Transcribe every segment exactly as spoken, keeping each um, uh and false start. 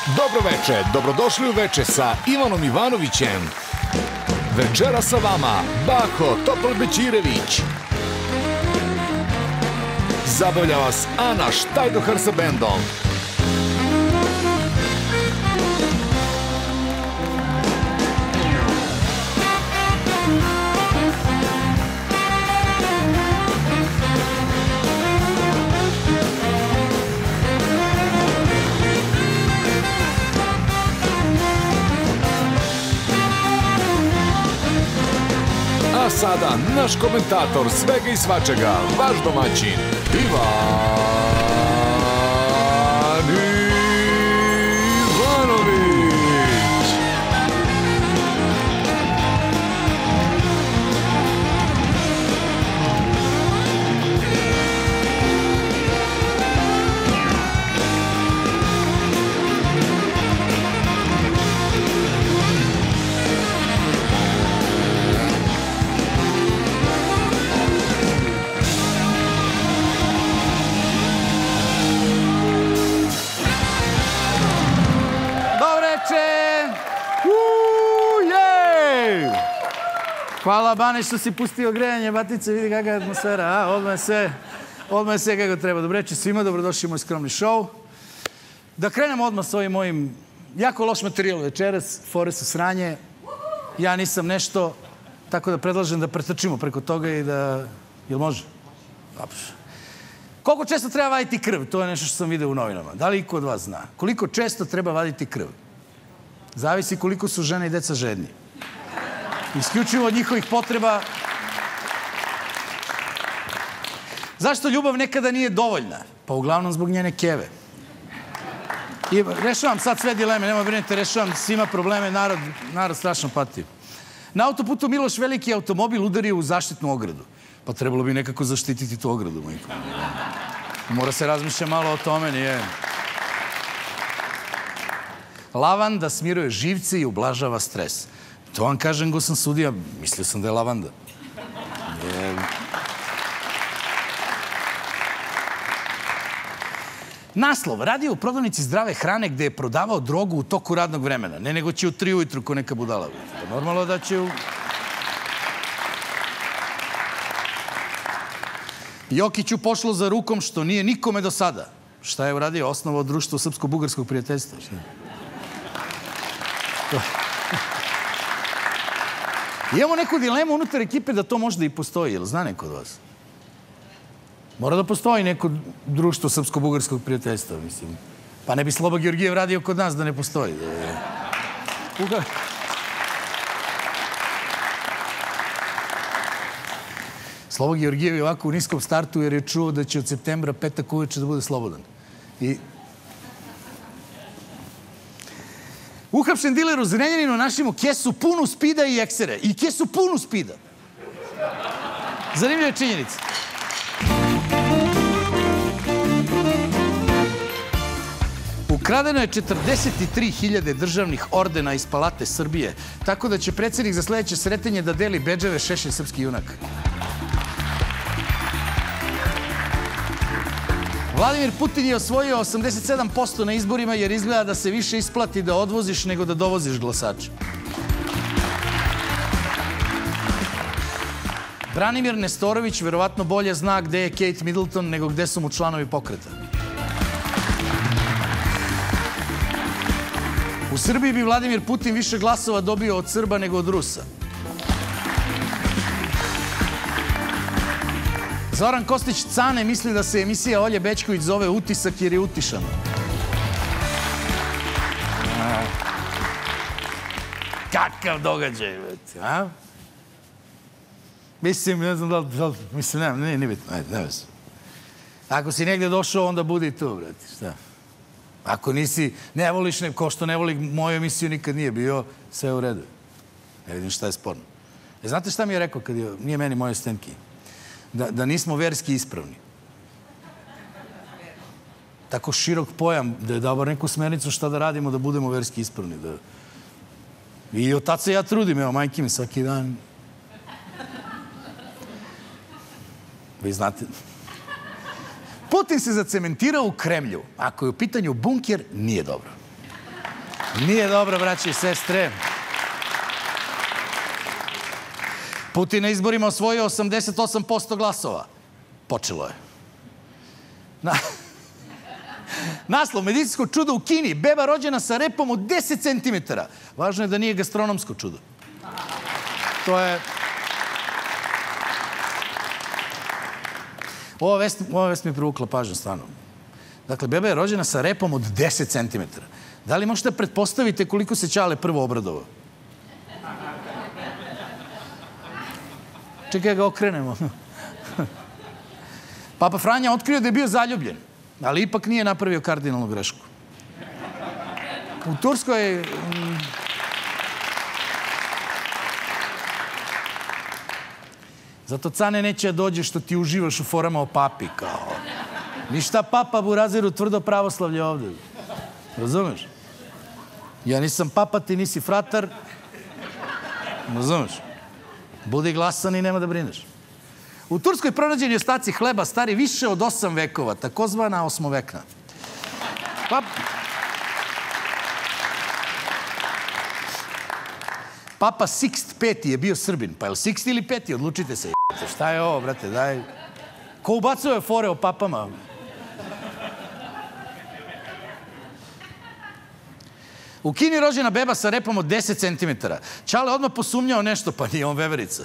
Dobro veče, dobrodošli u veče sa Ivanom Ivanovićem. Večera sa vama Baho Topol Bećirević. Zabavlja vas Ana Štajdohar sa bendom. A sada naš komentator svega i svačega, vaš domaćin, Ivan Ivanović. Hvala, Bane, što si pustio grejanje, batice, vidi kakva je atmosfera, a? Odmah je sve, odmah je sve kako treba. Dobro reći svima, dobrodošli u moj skromni show. Da krenemo odmah s ovim mojim jako loš materijal večeras, fore su sranje, ja nisam nešto, tako da predlažem da pretrčimo preko toga i da... Jel može? Dobro. Koliko često treba vaditi krv? To je nešto što sam vidio u novinama. Da li iko od vas zna? Koliko često treba vaditi krv? Zavisi koliko su žene i deca žedni. Isključivo od njihovih potreba. Zašto ljubav nekada nije dovoljna? Pa uglavnom zbog njene keve. I rešavam sad sve dileme, nemoj brinite, rešavam svima probleme, narod, narod strašno pati. Na autoputu Miloš Veliki automobil udario u zaštitnu ogradu. Pa trebalo bi nekako zaštititi tu ogradu, majko. Mora se razmišljati malo o tome, nije. Lavanda smiruje živce i ublažava stres. To vam kažem, go sam sudija, mislio sam da je lavanda. Je... Naslov. Radio u prodavnici zdrave hrane gde je prodavao drogu u toku radnog vremena. Ne nego će u tri ujutru ko neka budala. Normalno da će u... Jokiću pošlo za rukom što nije nikome do sada. Šta je uradio? Osnovao društvo srpsko-bugarskog prijateljstva. To... Imamo neku dilemu unutar ekipe da to možda i postoji. Jel zna neko od vas? Mora da postoji neko društvo srpsko-bugarskog prijateljstva, mislim. Pa ne bi Sloba Georgijev radio kod nas da ne postoji. Uga... Sloba Georgijev je ovako u niskom startu jer je čuo da će od septembra petak uveče da bude slobodan. I... Uhapšen diler u Zrenjaninu našimo kesu punu spida i eksere. I kesu punu spida. Zanimljiva činjenica. Ukradeno je četrdeset tri hiljade državnih ordena iz Palate Srbije, tako da će predsjednik za sledeće sretanje da deli bedževe Šešelj srpski junak. Vladimir Putin je osvojio osamdeset sedam posto na izborima jer izgleda da se više isplati da odvoziš nego da dovoziš glasača. Branimir Nestorović verovatno bolje zna gde je Kate Middleton nego gde su mu članovi pokreta. U Srbiji bi Vladimir Putin više glasova dobio od Srba nego od Rusa. Zoran Kostić Cane misli da se emisija Olje Bećković zove Utisak jer je utišano. Kakav događaj, a? Mislim, ne znam da li... Mislim, ne, nije, nije bitno, ne vezi. Ako si negdje došao, onda budi tu, brati, šta? Ako nisi, ne voliš, ko što ne voli moju emisiju nikad nije bio, sve u redu. Ne vidim šta je sporno. E, znate šta mi je rekao kad je, nije meni moje Stenki? Da, da nismo verski ispravni. Tako širok pojam, da je dao bar neku smernicu šta da radimo da budemo verski ispravni. Da... I od tad se ja trudim, evo, majke mi svaki dan. Vi znate... Putin se zacementirao u Kremlju. Ako je u pitanju bunker, nije dobro. Nije dobro, braće i sestre. Putin na izborima osvojio osamdeset osam posto glasova. Počelo je. Na... Naslov, medicinsko čudo u Kini. Beba rođena sa repom od deset centimetara. Važno je da nije gastronomsko čudo. To je... Ova vest, ova vest mi je privukla pažnju, stvarno. Dakle, beba je rođena sa repom od deset centimetara. Da li možete pretpostaviti koliko se Ćale prvo obradovao? Čekaj ga okrenemo. Papa Franja otkrio da je bio zaljubljen, ali ipak nije napravio kardinalnu grešku. U Turskoj... Zato, cane, neće da dođe što ti uživaš u forama o papi, kao... Ništa papa buraziru tvrdo pravoslavlje ovde. Razumeš? Ja nisam papa, ti nisi fratar. Razumeš? Budi glasan i nema da brineš. U Turskoj pronađeni ostaci hleba stari više od osam vekova, takozvana osmovekna. Pa... Papa Sikst peti je bio Srbin. Pa je li Sikst ili peti? Odlučite se. Šta je ovo, brate? Daj... Ko ubacuje fore o papama? U Kini rođena beba sa repom od deset centimetara. Ćale odmah posumnjao nešto, pa nije on veverica.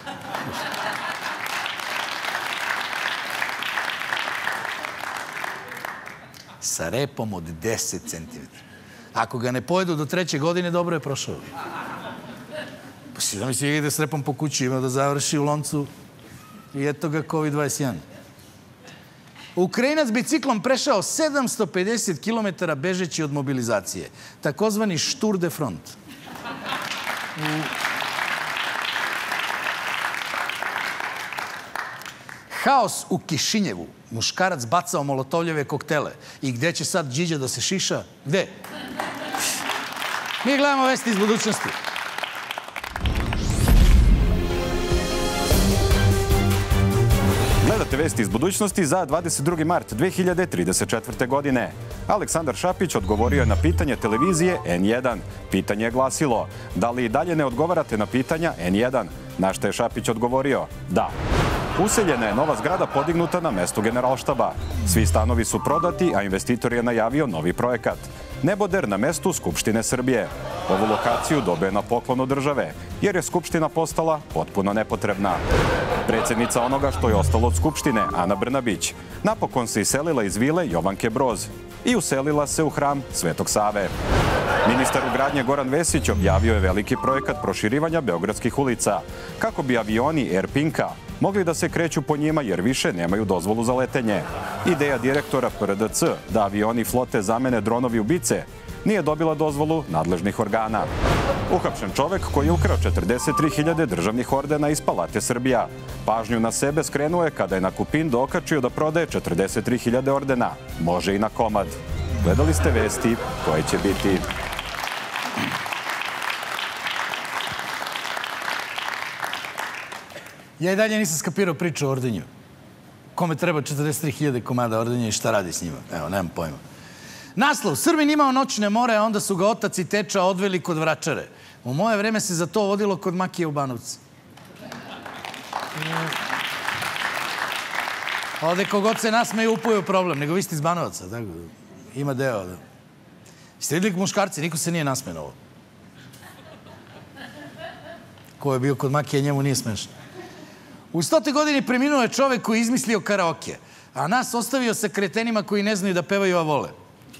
Sa repom od deset centimetara. Ako ga ne pojedu do treće godine, dobro je prošao. Pa si da mi se ide s repom po kući, ima da završi u loncu i eto ga kovid dvadeset jedan. Ukrajinac biciklom prešao sedamsto pedeset kilometara bežeći od mobilizacije. Takozvani Tour de front. U... Haos u Kišinjevu. Muškarac bacao molotovljeve koktele. I gde će sad Điđa da se šiša? Gde? Mi gledamo vesti iz budućnosti. Gledate vesti iz budućnosti za dvadeset drugi mart dve hiljade trideset četvrte. godine. Aleksandar Šapić odgovorio je na pitanje televizije en jedan. Pitanje je glasilo: da li i dalje ne odgovarate na pitanja en jedan? Na što je Šapić odgovorio: da. Useljena je nova zgrada podignuta na mestu Generalštaba. Svi stanovi su prodati, a investitor je najavio novi projekat. Neboder na mestu Skupštine Srbije. Ovu lokaciju dobije na poklon od države, jer je Skupština postala potpuno nepotrebna. Predsjednica onoga što je ostalo od Skupštine, Ana Brnabić, napokon se iselila iz vile Jovanke Broz i uselila se u hram Svetog Save. Ministar ugradnje Goran Vesić objavio je veliki projekat proširivanja beogradskih ulica, kako bi avioni Air Pinka mogli da se kreću po njima jer više nemaju dozvolu za letenje. Ideja direktora P R D C da avioni flote zamene dronovi ubice nije dobila dozvolu nadležnih organa. Uhapšen čovek koji je ukrao četrdeset tri hiljade državnih ordena iz Palate Srbija. Pažnju na sebe skrenuo je kada je na Kupin dokačio da prodaje četrdeset tri hiljade ordena. Može i na komad. Gledali ste vesti koje će biti... Ja i dalje nisam skapirao priču o ordenju. Kome treba četrdeset tri hiljade komada ordenja i šta radi s njima? Evo, nemam pojma. Naslov: Srbin imao noćne more, a onda su ga otac i teča odveli kod Vračare. U moje vreme se za to vodilo kod Makije u Banovci. Ovde kogod se nasmeju upuje u problem, nego vi ste iz Banovaca. Ima deo. Ste vidjeli muškarci, niko se nije nasmenovao. Ko je bio kod Makije, njemu nije smešno. U stotoj godini preminuo je čovek koji je izmislio karaoke, a nas ostavio sa kretenima koji ne znaju da pevaju, a vole.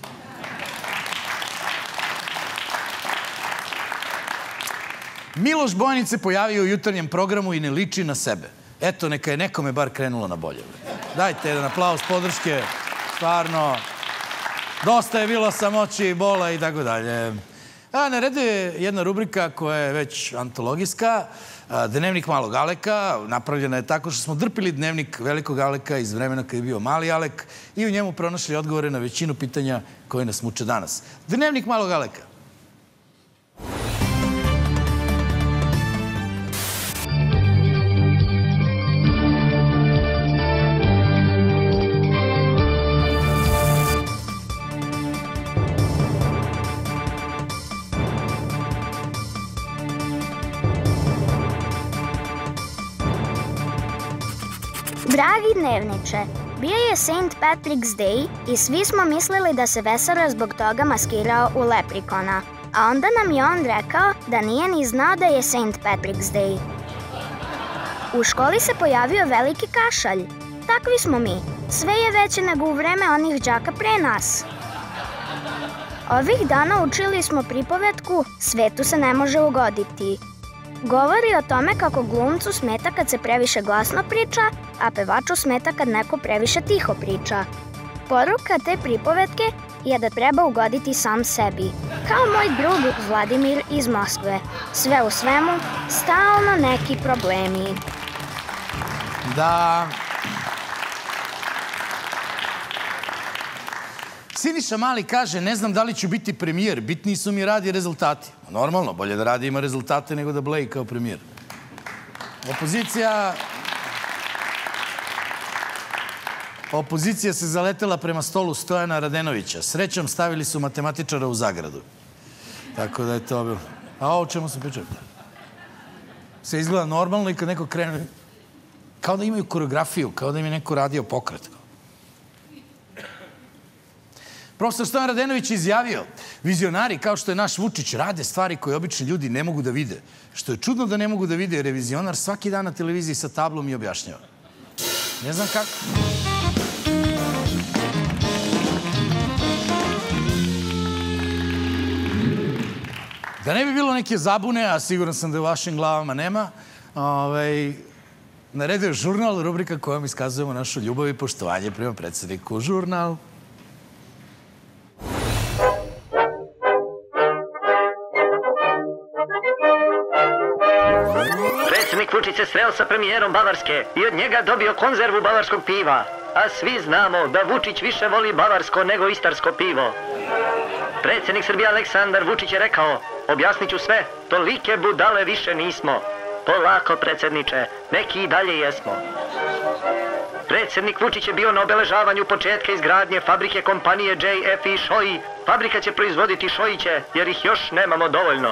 Miloš Bojanić se pojavio u jutarnjem programu i ne liči na sebe. Eto, neka je nekome bar krenulo na bolje. Dajte jedan aplauz podrške. Stvarno, dosta je bilo samoći, bola i tako dalje. A na redu je jedna rubrika koja je već antologijska, Dnevnik malog Aleka. Napravljena je tako što smo drpili dnevnik velikog Aleka iz vremena kad je bio mali Alek i u njemu pronašli odgovore na većinu pitanja koje nas muče danas. Dnevnik malog Aleka. Dragi dnevniče, bio je Saint Patrick's Day i svi smo mislili da se Vesara zbog toga maskirao u leprikona. A onda nam je on rekao da nije ni znao da je Saint Patrick's Day. U školi se pojavio veliki kašalj. Takvi smo mi. Sve je veće nego u vreme onih đaka pre nas. Ovih dana učili smo pripovetku Svetu se ne može ugoditi. Govori o tome kako glumcu smeta kad se previše glasno priča, a pevaču smeta kad neko previše tiho priča. Poruka te pripovetke je da treba ugoditi sam sebi. Kao moj drug Vladimir iz Moskve. Sve u svemu, stalno neki problemi. Da... Siniša Mali kaže, ne znam da li ću biti premijer, bitniji su mi rad i rezultati. Normalno, bolje da radi ima rezultate nego da bleji kao premijer. Opozicija... Opozicija se zaletela prema stolu Stojana Radenovića. Srećom stavili su matematičara u zagradu. Tako da je to bilo. A ovo čemu se priča? Se izgleda normalno i kad neko krene... Kao da imaju koreografiju, kao da im je neko radio pokret. Profesor Stojan Radenović je izjavio, vizionari kao što je naš Vučić rade stvari koje obični ljudi ne mogu da vide. Što je čudno da ne mogu da vide jer je vizionar svaki dan na televiziji sa tablom i objašnjava. Ne znam kako. Da ne bi bilo neke zabune, a siguran sam da u vašim glavama nema, naredio je žurnal, rubrika kojom iskazujemo našu ljubav i poštovanje prema predsjedniku. Žurnal. Predsjednik Vučić se sreo sa premijerom Bavarske i od njega dobio konzervu bavarskog piva. A svi znamo da Vučić više voli bavarsko nego istarsko pivo. Predsjednik Srbije Aleksandar Vučić je rekao, objasnit ću sve, tolike budale više nismo. Polako, predsjedniče, neki i dalje jesmo. Predsjednik Vučić je bio na obeležavanju početka izgradnje fabrike kompanije J F i Šoji. Fabrika će proizvoditi šojiće, jer ih još nemamo dovoljno.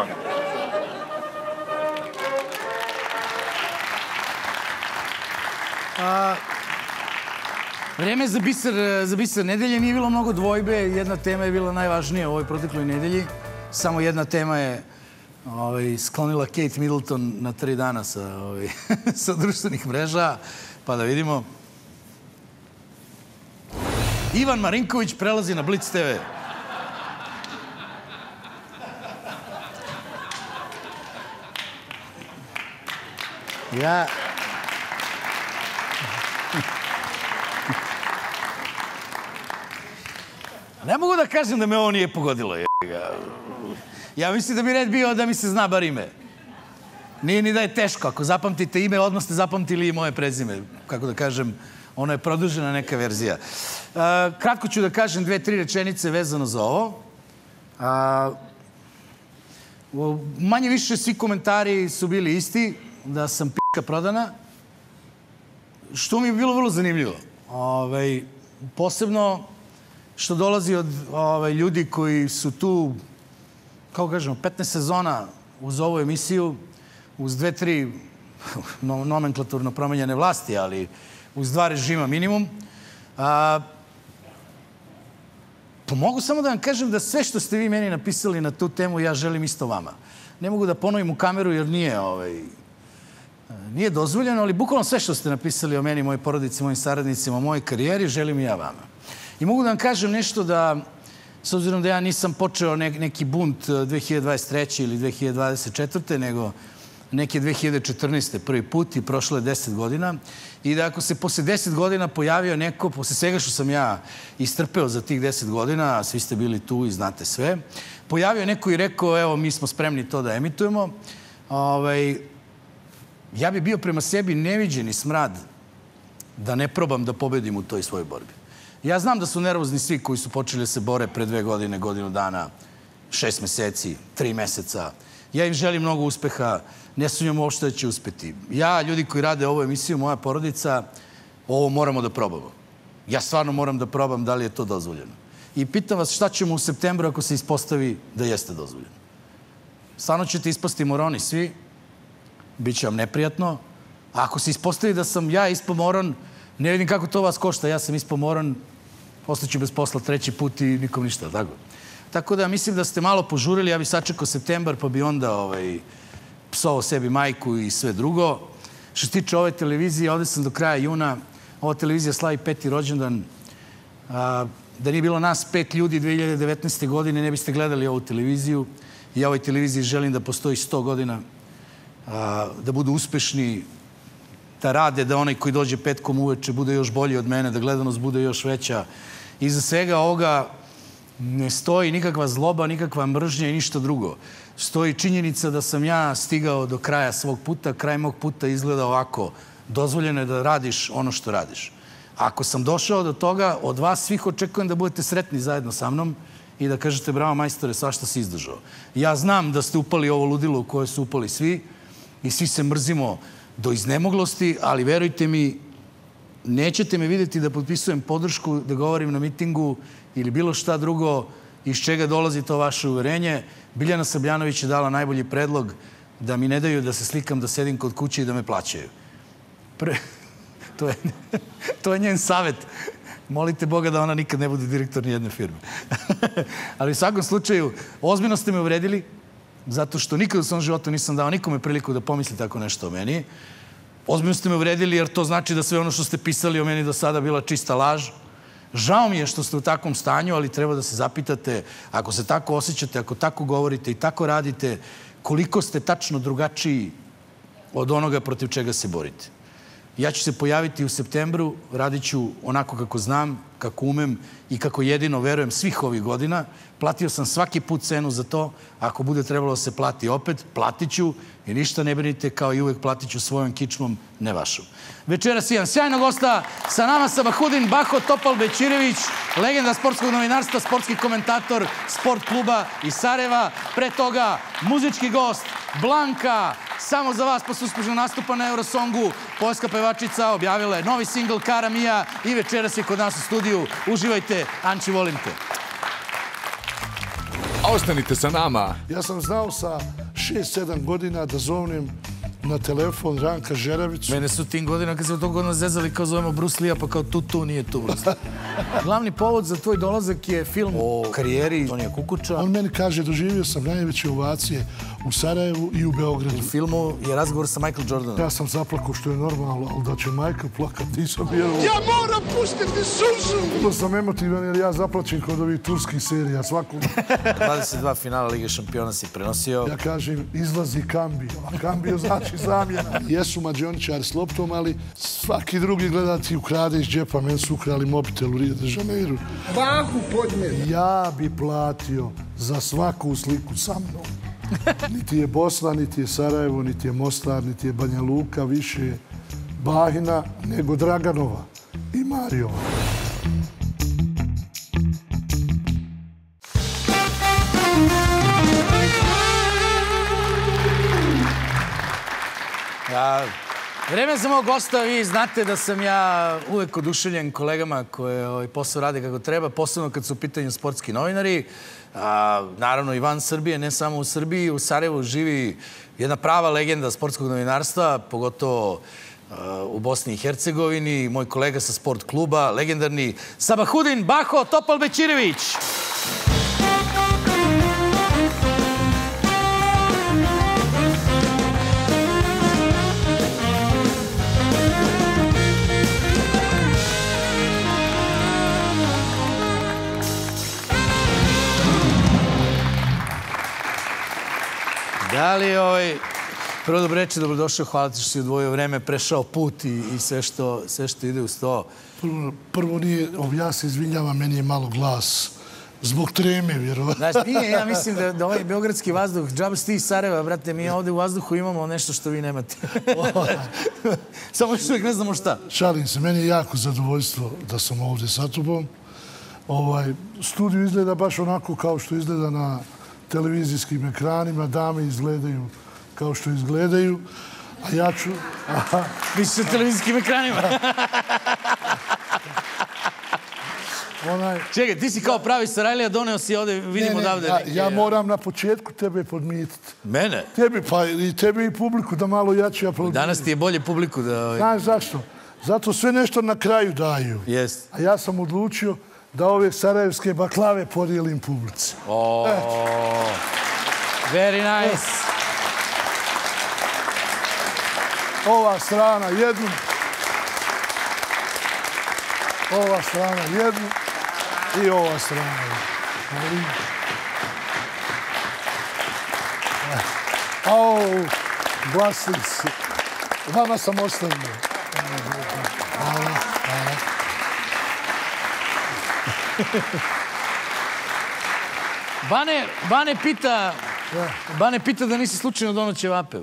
Vreme za biser nedelje nije bilo mnogo dvojbe. Jedna tema je bila najvažnija u ovoj protekloj nedelji. Samo jedna tema je sklonila Kate Middleton na tri dana sa društvenih mreža. Pa da vidimo. Ivan Marinković prelazi na Blitz te ve. Ja... Ne mogu da kažem da me ovo nije pogodilo. Ja mislim da bi red bio da mi se zna bar ime. Nije ni da je teško. Ako zapamtite ime, odmah ste zapamtili i moje prezime. Kako da kažem, ono je produžena neka verzija. Kratko ću da kažem dve, tri rečenice vezano za ovo. Manje više svi komentari su bili isti, da sam p***ka prodana, što mi je bilo vrlo zanimljivo. Posebno što dolazi od ljudi koji su tu, kako kažemo, petnaest sezona uz ovu emisiju, uz dve, tri nomenklaturno promenjene vlasti, ali uz dva režima minimum. Pa mogu samo da vam kažem da sve što ste vi meni napisali na tu temu, ja želim isto vama. Ne mogu da ponovim u kameru jer nije nije dozvoljeno, ali bukvalno sve što ste napisali o meni, mojoj porodici, mojim saradnicima, o mojoj karijeri, želim i ja vama. I mogu da vam kažem nešto da, s obzirom da ja nisam počeo neki bunt dve hiljade dvadeset treće ili dve hiljade dvadeset četvrte nego neke dve hiljade četrnaeste prvi put i prošlo je deset godina, i da ako se posle deset godina pojavio neko, posle svega što sam ja istrpeo za tih deset godina, a svi ste bili tu i znate sve, pojavio neko i rekao, evo, mi smo spremni to da emitujemo, ja bi bio prema sebi neviđeni smrad da ne probam da pobedim u toj svojoj borbi. Ja znam da su nervozni svi koji su počeli da se bore pre dve godine, godinu dana, šest meseci, tri meseca. Ja im želim mnogo uspeha, ne sumnjam uopšte da će uspeti. Ja, ljudi koji rade ovu emisiju, moja porodica, ovo moramo da probamo. Ja stvarno moram da probam da li je to dozvoljeno. I pitam vas šta ćemo u septembru ako se ispostavi da jeste dozvoljeno. Stvarno ćete ispasti moroni svi, bit će vam neprijatno. A ako se ispostavi da sam ja ispao moron, Ne vidim kako to vas košta. Ja sam ispomoran, ostaću bez posla treći put i nikom ništa, tako? Tako da mislim da ste malo požurili. Ja bi sačekao septembar, pa bi onda psovao sebi majku i sve drugo. Što se tiče ove televizije, ovde sam do kraja juna. Ova televizija slavi peti rođendan. Da nije bilo nas pet ljudi dve hiljade devetnaeste. godine, ne biste gledali ovu televiziju. Ja ovoj televiziji želim da postoji sto godina, da budu uspešni, da rade, da onaj koji dođe petkom uveče bude još bolji od mene, da gledanost bude još veća. Iza svega ovoga ne stoji nikakva zloba, nikakva mržnja i ništa drugo. Stoji činjenica da sam ja stigao do kraja svog puta. Kraj mog puta izgleda ovako. Dozvoljeno je da radiš ono što radiš. Ako sam došao do toga, od vas svih očekujem da budete sretni zajedno sa mnom i da kažete bravo majstore, svašta si izdržao. Ja znam da ste upali ovo ludilo u koje su upali svi i svi se mrzimo do iznemoglosti, ali verujte mi, nećete me vidjeti da potpisujem podršku, da govorim na mitingu ili bilo šta drugo iz čega dolazi to vaše uverenje. Biljana Srbljanović je dala najbolji predlog da mi ne daju da se slikam, da sedim kod kuće i da me plaćaju. To je njen savjet. Molite Boga da ona nikad ne bude direktor nijedne firme. Ali u svakom slučaju, ozbiljno ste me uvredili, zato što nikad u svom životu nisam dao nikome priliku da pomisli tako nešto o meni. Ozbiljno ste me uvredili jer to znači da sve ono što ste pisali o meni do sada bila čista laž. Žao mi je što ste u takvom stanju, ali treba da se zapitate, ako se tako osjećate, ako tako govorite i tako radite, koliko ste tačno drugačiji od onoga protiv čega se borite. Ja ću se pojaviti u septembru, radit ću onako kako znam, kako umem i kako jedino verujem svih ovih godina. Platio sam svaki put cenu za to. Ako bude trebalo da se plati opet, platit ću i ništa ne brinite, kao i uvek platit ću svojom kičmom, ne vašom. Večeras imam sjajnog gosta, sa nama Sabahudin Baho Topalbećirević, legenda sportskog novinarstva, sportski komentator Sport kluba iz Sarajeva. Pre toga muzički gost Blanka, samo za vas posle uspešnog nastupa na Eurosongu. Poljska pevačica objavila je novi singl Cara Mia i večeras je kod nas u studiju. Uživajte, Anči, volim te. Ostanite sa nama. Ja sam znao sa šest sedam godina da zovnem na telefon Ranka Žeravicu. Mene su tim godina kad se to godina zezali kao zovemo Bruce Lee, pa kao tu, tu, nije tu Bruce Lee. Glavni povod za tvoj dolazak je film o karijeri Tonija Kukuča. On meni kaže, doživio sam najveće ovacije u Sarajevu i u Beogradu. U filmu je razgovor sa Michael Jordanom. Ja sam zaplakao što je normalno, ali da će Michael plakat, nisam vjerovao. Ja moram pustiti suzu! To sam emotivan jer ja zaplačim kod ovih turskih serija svakom. dvadeset dva finala Lige šampiona si prenosio. Ja kažem, izlazi Kambio, a Kambio znači zamjena. Jesu mađioničari s loptom, ali svaki drugi gledati ukrade iz džepa. Meni su ukrali mobitel u Rio de Janeiro. Bahu podmjer. Ja bi platio za svaku sliku sa mnom. Niti je Bosna, niti je Sarajevo, niti je Mostar, niti je Banja Luka, više Bahina nego Draganova i Marijova. Vreme za mog gosta, vi znate da sam ja uvek oduševljen kolegama koje posao rade kako treba, posebno kad su u pitanju sportski novinari. Naravno i van Srbije, ne samo u Srbiji. U Sarajevu živi jedna prava legenda sportskog novinarstva, pogotovo u Bosni i Hercegovini. Moj kolega sa sport kluba, legendarni Sabahudin Baho Topalbećirević. Da li ovaj... Prvo dobro reći, dobrodošao, hvala ti što si odvojio vreme, prešao put i sve što ide uz to. Prvo nije, ja se izvinjavam, meni je malo glas zbog treme, vjerovatno. Znači, nije, ja mislim da ovaj beogradski vazduh, džaba si ti iz Sarajeva, brate, mi ovde u vazduhu imamo nešto što vi nemate. Samo još uvijek ne znamo šta. Šalim se, meni je jako zadovoljstvo da sam ovde sa tobom. Studio izgleda baš onako kao što izgleda na televizijskim ekranima, dame izgledaju kao što izgledaju, a ja ću... Misliš na televizijskim ekranima? Čekaj, ti si kao pravi Sarajlija, doneo si ovde, vidimo odavde neke... Ja moram na početku tebe podmititi. Mene? Tebi, pa i tebe i publiku, da malo jače aplaudiraju. Danas ti je bolje publiku da... Znaš zašto? Zato sve nešto na kraju daju. Jest. A ja sam odlučio da ove sarajevske baklave podijelim publici. Oh, very nice. Ova strana jednu. Ova strana jednu. I ova strana jednu. Au, glasnici. Vama sam ostavio. Hvala, hvala. Bane, Bane pita, Bane pita da nisi slučajno donao ćevape.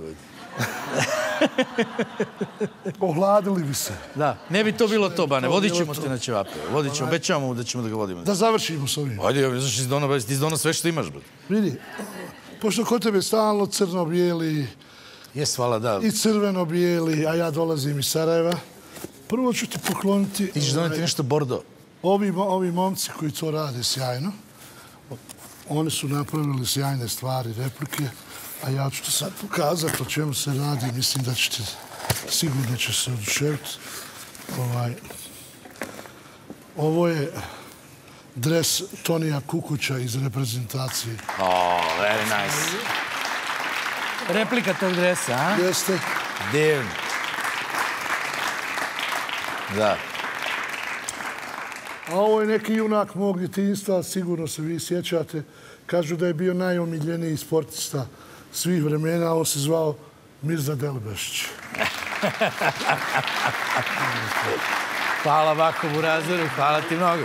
Ohladili bi se. Da, ne bi to bilo to, Bane. Vodit ćemo te na ćevape. Vodit ćemo, obećavamo da ćemo da ga vodimo. Da završimo s ovim. Ajde, ne znaš, ti izdono sve što imaš, bro. Vidi, pošto kod tebe stalno crno-bijeli Jes, hvala, da. i crveno-bijeli, a ja dolazim iz Sarajeva, prvo ću ti pokloniti... Ti ćeš doneti nešto bordo. Ovi, ovi momci koji to rade sjajno, oni su napravili sjajne stvari, replike, a ja ću ti sad pokazati o čemu se radi. Mislim da ćete, sigurno će se oduševiti. Ovaj, ovo je dres Tonija Kukuća iz reprezentacije. Oh, very nice. Replika tog dresa, a? Jeste. Divno. Da. A ovo je neki junak mog djetinjstva, sigurno se vi sjećate. Kažu da je bio najomiljeniji sportista svih vremena, a on se zvao Mirza Delbešić. Hvala Bako Burazeru, hvala ti mnogo.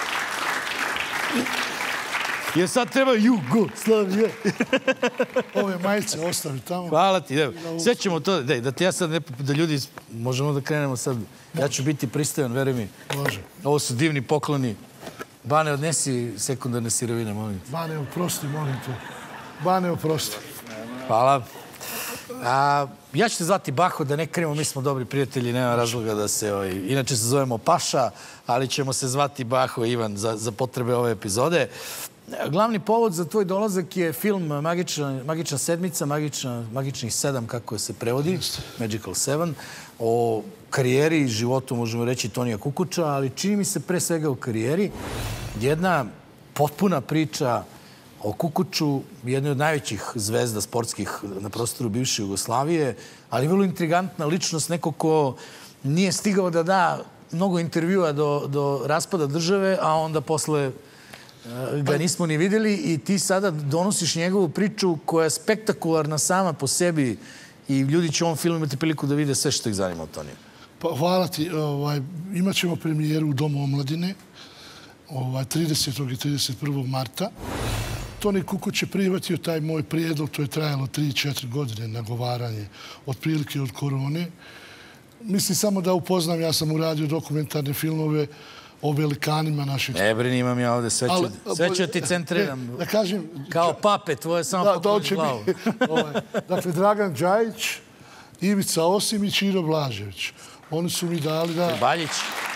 Jer sad treba Jugoslavije. Ove majice ostavi tamo. Hvala ti, evo. Sve ćemo to, daj, da ti ja sad ne, da ljudi, možemo da krenemo sad. Ja ću biti pristojan, veruj mi. Može. Ovo su divni pokloni. Bane, odnesi sekundarne sirovine, molim. Bane, oprosti, molim te. Bane, oprosti. Hvala. A, ja ću te zvati Baho, da ne krenemo, mi smo dobri prijatelji, nema razloga da se... Ovaj, inače se zovemo Paša, ali ćemo se zvati Baho i Ivan za, za potrebe ove epizode. Glavni povod za tvoj dolazak je film Magična, Magična sedmica, Magična, Magičnih sedam, kako se prevodi, Magical Seven, o karijeri i životu, možemo reći, Tonija Kukuća, ali čini mi se pre svega o karijeri. Jedna potpuna priča o Kukuću, jednoj od najvećih zvezda sportskih na prostoru bivše Jugoslavije, ali vrlo intrigantna ličnost, neko ko nije stigao da da mnogo intervjua do, do raspada države, a onda posle ga nismo ni vidjeli i ti sada donosiš njegovu priču koja je spektakularna sama po sebi i ljudi će u ovom filmu imati priliku da vide sve što ih zanima o Toniju. Pa hvala ti. Ovaj, imat ćemo premijeru u Domu omladine ovaj, tridesetog i trideset prvog marta. Toni Kukuć je prihvatio taj moj prijedlog, to je trajalo tri četiri godine nagovaranje, otprilike od korone. Mislim samo da upoznam, ja sam uradio dokumentarne filmove o velikanima naših... Ne brini, imam ja ovdje, sve ću, sve ću ti centriram. Da kažem... Kao pape, tvoje samo da, pokloniš glavu. Ovaj, dakle, Dragan Đajić, Ivica Osimić i Iro Blažević. Oni su mi dali da... Baljić.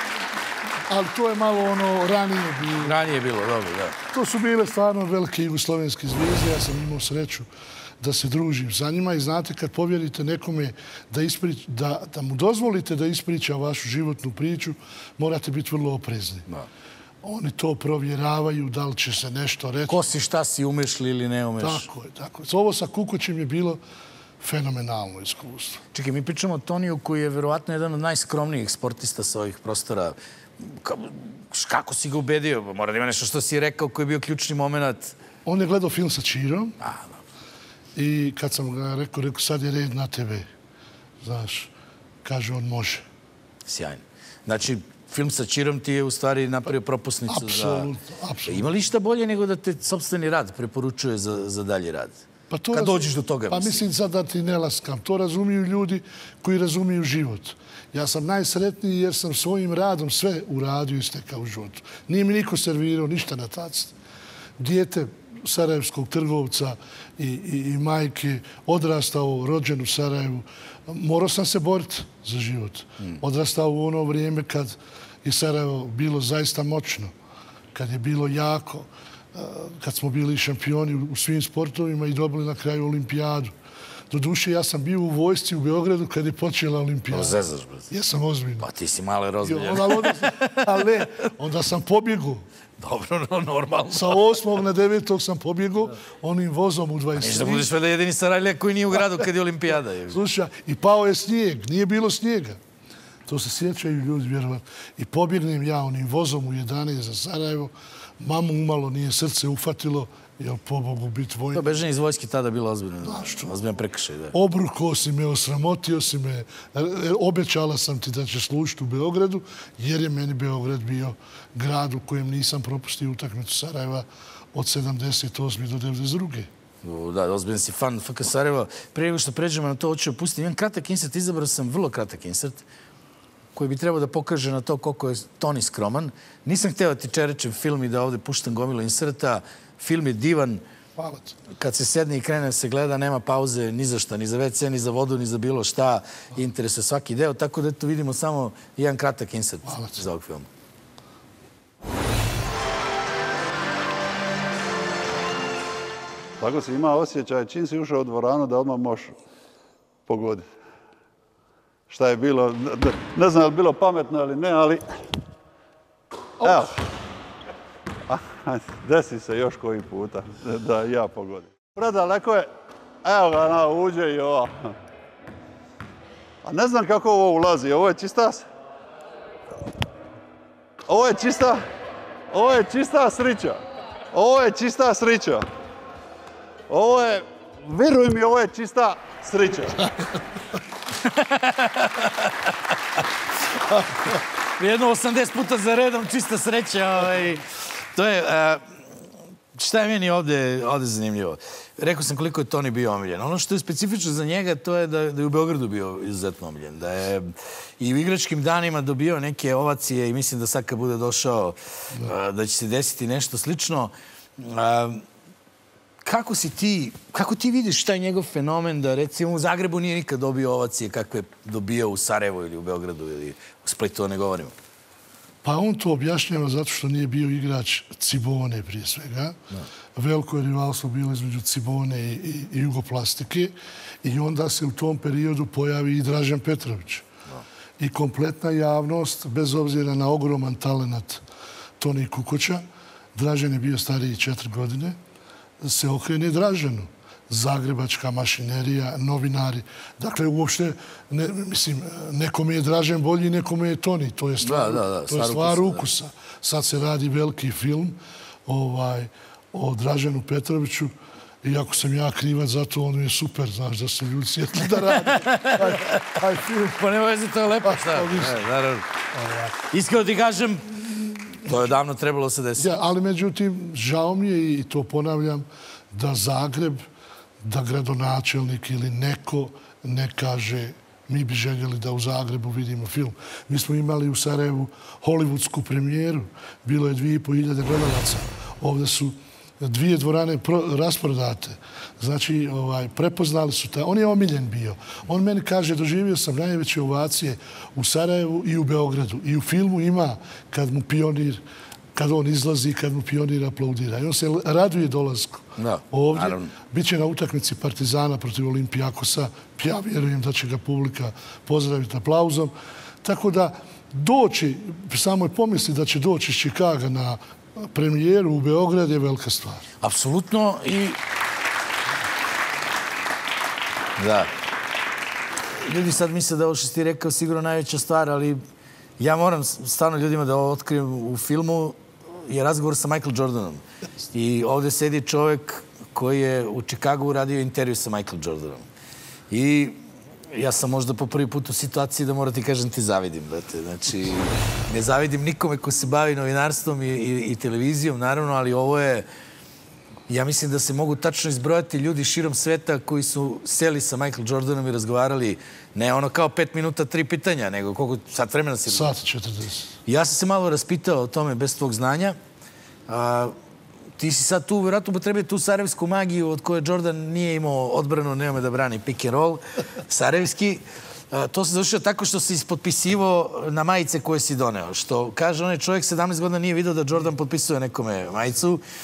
Ali to je malo ono ranije bilo. Ranije je bilo, dobro, da. To su bile stvarno velike jugoslovenske zvijezde. Ja sam imao sreću da se družim sa njima i znate kad povjerite nekome da, isprič, da, da mu dozvolite da ispriča vašu životnu priču, morate biti vrlo oprezni. Da. Oni to provjeravaju, da li će se nešto reći. Ko si, šta si, umeš li ili ne umeš. Tako je, tako je. Ovo sa Kukućem je bilo fenomenalno iskustvo. Čekaj, mi pričamo o Toniju koji je verovatno jedan od najskromnijih sportista sa ovih prostora. Kako si ga ubedio? Mora da ima nešto što si rekao koji je bio ključni moment. On je gledao film sa Čirom. A, i kad sam ga rekao, rekao, sad je red na tebe. Znaš, kaže on može. Sjajno. Znači, film sa Čirom ti je u stvari napravio propusnicu za... Apsolutno, apsolutno. Ima li šta bolje nego da te sopstveni rad preporučuje za, za dalji rad? Pa to kad razum... dođeš do toga, pa mislim. mislim sad da ti ne laskam. To razumiju ljudi koji razumiju život. Ja sam najsretniji jer sam svojim radom sve uradio i stekao u životu. Nije mi niko servirao ništa na taci. Dijete sarajevskog trgovca i, i, i majke, odrastao, rođen u Sarajevu. Morao sam se boriti za život. Hmm. Odrastao u ono vrijeme kad je Sarajevo bilo zaista moćno, kad je bilo jako, kad smo bili šampioni u svim sportovima i dobili na kraju olimpijadu. Doduše, ja sam bio u vojsci u Beogradu kad je počela olimpijada. Zezaš, brate. Jesam ozbiljno. Pa ti si malo rozbiljen. Ali ne, onda sam pobjegao. Dobro, normalno. Sa osmog na devetog sam pobjegao onim vozom u dvadeset. Ništa budeš veda jedini Sarajlija koji nije u gradu kad je olimpijada. Slušaj, i pao je snijeg, nije bilo snijega. To se sjećaju ljudi, vjerovatno. I pobjegnem ja onim vozom u jedanaest za Sarajevo. Mamu umalo nije srce ufatilo, jer pobogu biti vojnik. To bežanje iz vojske tada bilo ozbiljno. Ozbiljno prekršaj, da. Obrukao si me, osramotio si me. Obećala sam ti da će služiti u Beogradu, jer je meni Beograd bio grad u kojem nisam propustio utakmicu Sarajeva od sedamdeset osme do devedeset druge. Da, ozbiljno si fan F K Sarajeva. Prije nego što pređemo na to, hoću opustiti jedan kratak insert. Izabrao sam vrlo kratak insert koji bi trebao da pokaže na to koliko je Toni skroman. Nisam hteo da ti čerečem film i da ovde puštam gomilu inserta. Film je divan. Hvala ti. Kad se sedne i krene se gleda, nema pauze ni za šta, ni za ve ce, ni za vodu, ni za bilo šta. Interesuje svaki deo, tako da eto vidimo samo jedan kratak insert za ovog filma. Tako si ima osjećaj, čim si ušao u dvoranu, da odmah možeš pogoditi. Šta je bilo, ne znam je li bilo pametno ili ne, ali... Evo. Desi se još koji puta da ja pogodim. Predaleko je, evo ga, na, uđe i ova. A ne znam kako ovo ulazi, ovo je čista... Ovo je čista... Ovo je čista srića. Ovo je čista srića. Ovo je, vjeruj mi, ovo je čista srića. Jedno osamdeset puta za redom, čista sreća. To je, šta je meni ovde zanimljivo? Rekao sam koliko je Toni bio omiljen. Ono što je specifično za njega, to je da je u Beogradu bio izuzetno omiljen. Da je i u igračkim danima dobio neke ovacije i mislim da sad kad bude došao da će se desiti nešto slično. Kako si ti, kako ti vidiš taj njegov fenomen da recimo u Zagrebu nije nikad dobio ovacije kakve dobio u Sarajevu ili u Beogradu ili u Splitu, to ne govorimo? Pa on to objašnjava zato što nije bio igrač Cibone prije svega. Veliko je rivalstvo bilo između Cibone i Jugoplastike i onda se u tom periodu pojavi i Dražen Petrović. I kompletna javnost, bez obzira na ogroman talenat Toni Kukoća, Dražen je bio stariji četiri godine, se okrene Draženu. Zagrebačka mašinerija, novinari. Dakle, uopšte, mislim, nekome je Dražen bolji, nekome je Toni. To je stvar ukusa. Sad se radi veliki film o Draženu Petroviću. Iako sam ja krivac za to, on je super, znaš, da su ljudi sjetili da radi. Taj film. Pa nema veze, to je lepo, šta? Iskreno ti kažem, to je davno trebalo se desiti. Ali međutim, žao mi je i to ponavljam, da Zagreb, da gradonačelnik ili neko ne kaže mi bi željeli da u Zagrebu vidimo film. Mi smo imali u Sarajevu hollywoodsku premijeru. Bilo je dvije i po hiljade gledalaca. Ovdje su dvije dvorane rasprodate. Znači, prepoznali su taj... On je omiljen bio. On meni kaže, doživio sam najveće ovacije u Sarajevu i u Beogradu. I u filmu ima kad mu pionir, kad on izlazi, kad mu pionir aplaudira. I on se raduje dolazku ovdje. Biće na utakmici Partizana protiv Olimpijakosa. Ja vjerujem da će ga publika pozdraviti aplauzom. Tako da doći, samo je pomisli da će doći iz Čikaga na premijeru u Beograd je velika stvar. Apsolutno i... Da. Ljudi sad misle da ovo što si ti rekao sigurno najveća stvar, ali ja moram stvarno ljudima da ovo otkrijem u filmu je razgovor sa Michael Jordanom. I ovdje sedi čovjek koji je u Čikagu uradio intervju sa Michael Jordanom. I ja sam možda po prvi put u situaciji da moram ti kažem ti zavidim. Znači, ne zavidim nikome ko se bavi novinarstvom i televizijom, naravno, ali ovo je... Ja mislim da se mogu tačno izbrojati ljudi širom sveta koji su seli sa Michael Jordanom i razgovarali ne ono kao pet minuta, tri pitanja, nego koliko sat vremena si... Sat četrdeset. Ja sam se malo raspitao o tome bez tvog znanja. Ti si sad tu, vjerojatno potrebuje tu sarajevsku magiju od koje Jordan nije imao odbranu, nema da brani pick and roll, sarajevski. To se završio tako što si ispotpisivao na majice koje si doneo. Što kaže onaj čovjek sedamnaest godina nije vidio da Jordan potpisuje nekome majicu.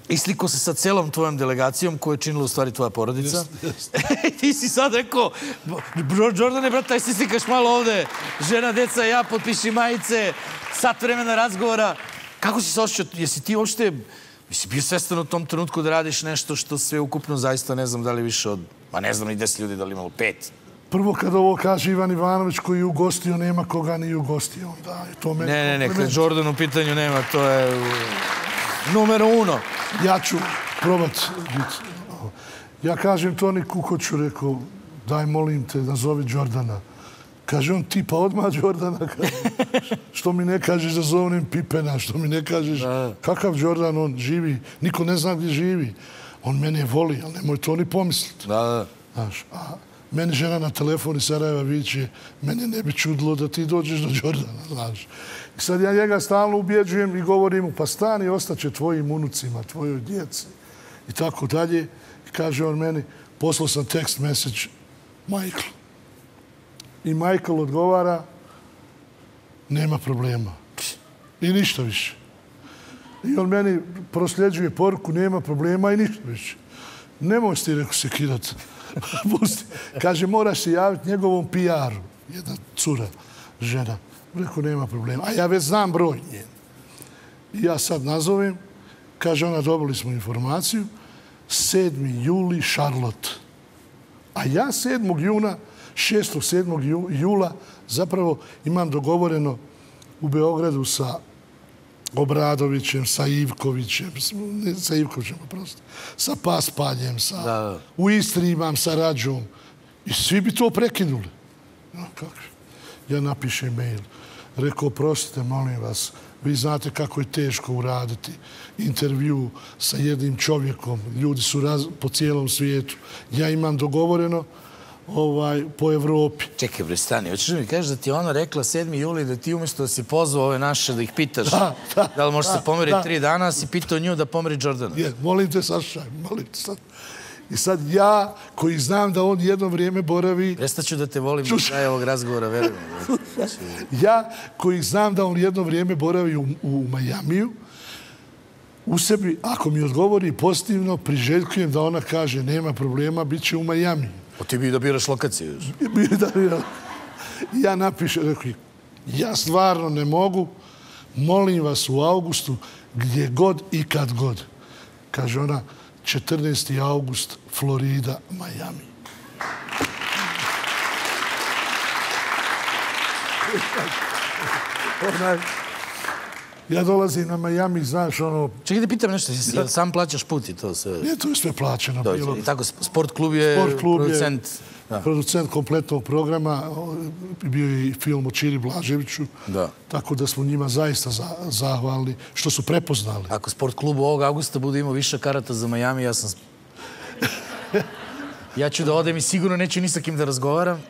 i slikao se sa celom tvojom delegacijom koju je činila u stvari tvoja porodica. Ti si sad rekao, Jordane, brate, aj si slikaš malo ovde, žena, deca, ja, potpiši majice, sat vremena razgovora. Kako si se osjećao? Jesi ti uopšte, jesi bio svestan u tom trenutku da radiš nešto što sve ukupno zaista, ne znam da li više od, ma ne znam ni deset ljudi, da li imalo pet? Prvo kad ovo kaže Ivan Ivanović koji je ugostio, nema koga ni ugostio. Onda je to meni... Ne, ne, ne, kad Jordan u pitanju nema, to je numero uno. Ja ću probat biti. Ja kažem Toni Kukoću, rekao, daj molim te, nazovi Jordana. Kaže on, ti pa odmah Jordana. Što mi ne kažeš da zovem Pipena, što mi ne kažeš kakav Jordan, on živi, niko ne zna gdje živi. On mene voli, ali nemoj to ni pomisliti. Da, da. Znaš, a meni žena na telefon iz Sarajeva viće, mene ne bi čudilo da ti dođeš do Jordana, znaš. I sad ja njega stalno ubjeđujem i govorim mu, pa stani, ostaće tvojim unucima, tvojoj djeci i tako dalje. I kaže on meni, poslao sam text message Michael. I Michael odgovara, nema problema. I ništa više. I on meni prosljeđuje poruku, nema problema i ništa više. Nemoj ti, rekao, sekirati. Pusti. Kaže, moraš se javiti njegovom P R-u. Jedna cura, žena. Rekao, nema problema. A ja već znam broj njen. I ja sad nazovem. Kaže, ona, dobili smo informaciju. sedmi juli, Charlotte. A ja sedmog juna, šestog sedmog jula, zapravo imam dogovoreno u Beogradu sa Obradovićem, sa Ivkovićem, ne sa Ivkovićem, prosto, sa Paspaljem, sa... U Istri imam sa Rađom. I svi bi to prekinuli. Ja napišem mail. Rekao, prostite, molim vas, vi znate kako je teško uraditi intervju sa jednim čovjekom. Ljudi su po cijelom svijetu. Ja imam dogovoreno po Evropi. Čekaj, bre, stani, hoćeš mi kažeš da ti je ona rekla sedmi juli da ti umjesto da si pozvao ove naše da ih pitaš da li može se pomeriti tri dana, si pitao nju da pomeri Jordana. Molim te, Saša, molim te sad. I sad ja, koji znam da on jedno vrijeme boravi... Prestaću da te volim do kraja ovog razgovora, verujem. Ja, koji znam da on jedno vrijeme boravi u Majamiju, u sebi, ako mi odgovori pozitivno, priželjkujem da ona kaže nema problema, bit će u Majamiju. O ti bi da biraš lokaciju još? Bi da biraš. Ja napišem, rekao, ja stvarno ne mogu, molim vas u augustu, gdje god i kad god. Kaže ona, četrnaesti august, Florida, Miami. Ja dolazim na Miami, znaš, ono... Čekaj da pitam nešto, sam plaćaš put i to sve? Ne, to je sve plaćeno. I tako, Sport klub je producent... Producent kompletnog programa, bio je i film o Čiri Blaževiću, tako da smo njima zaista zahvalni što su prepoznali. Ako Sport klub ovog augusta bude imao više karata za Miami, ja sam... Ja ću da odem i sigurno neću ni sa kim da razgovaram.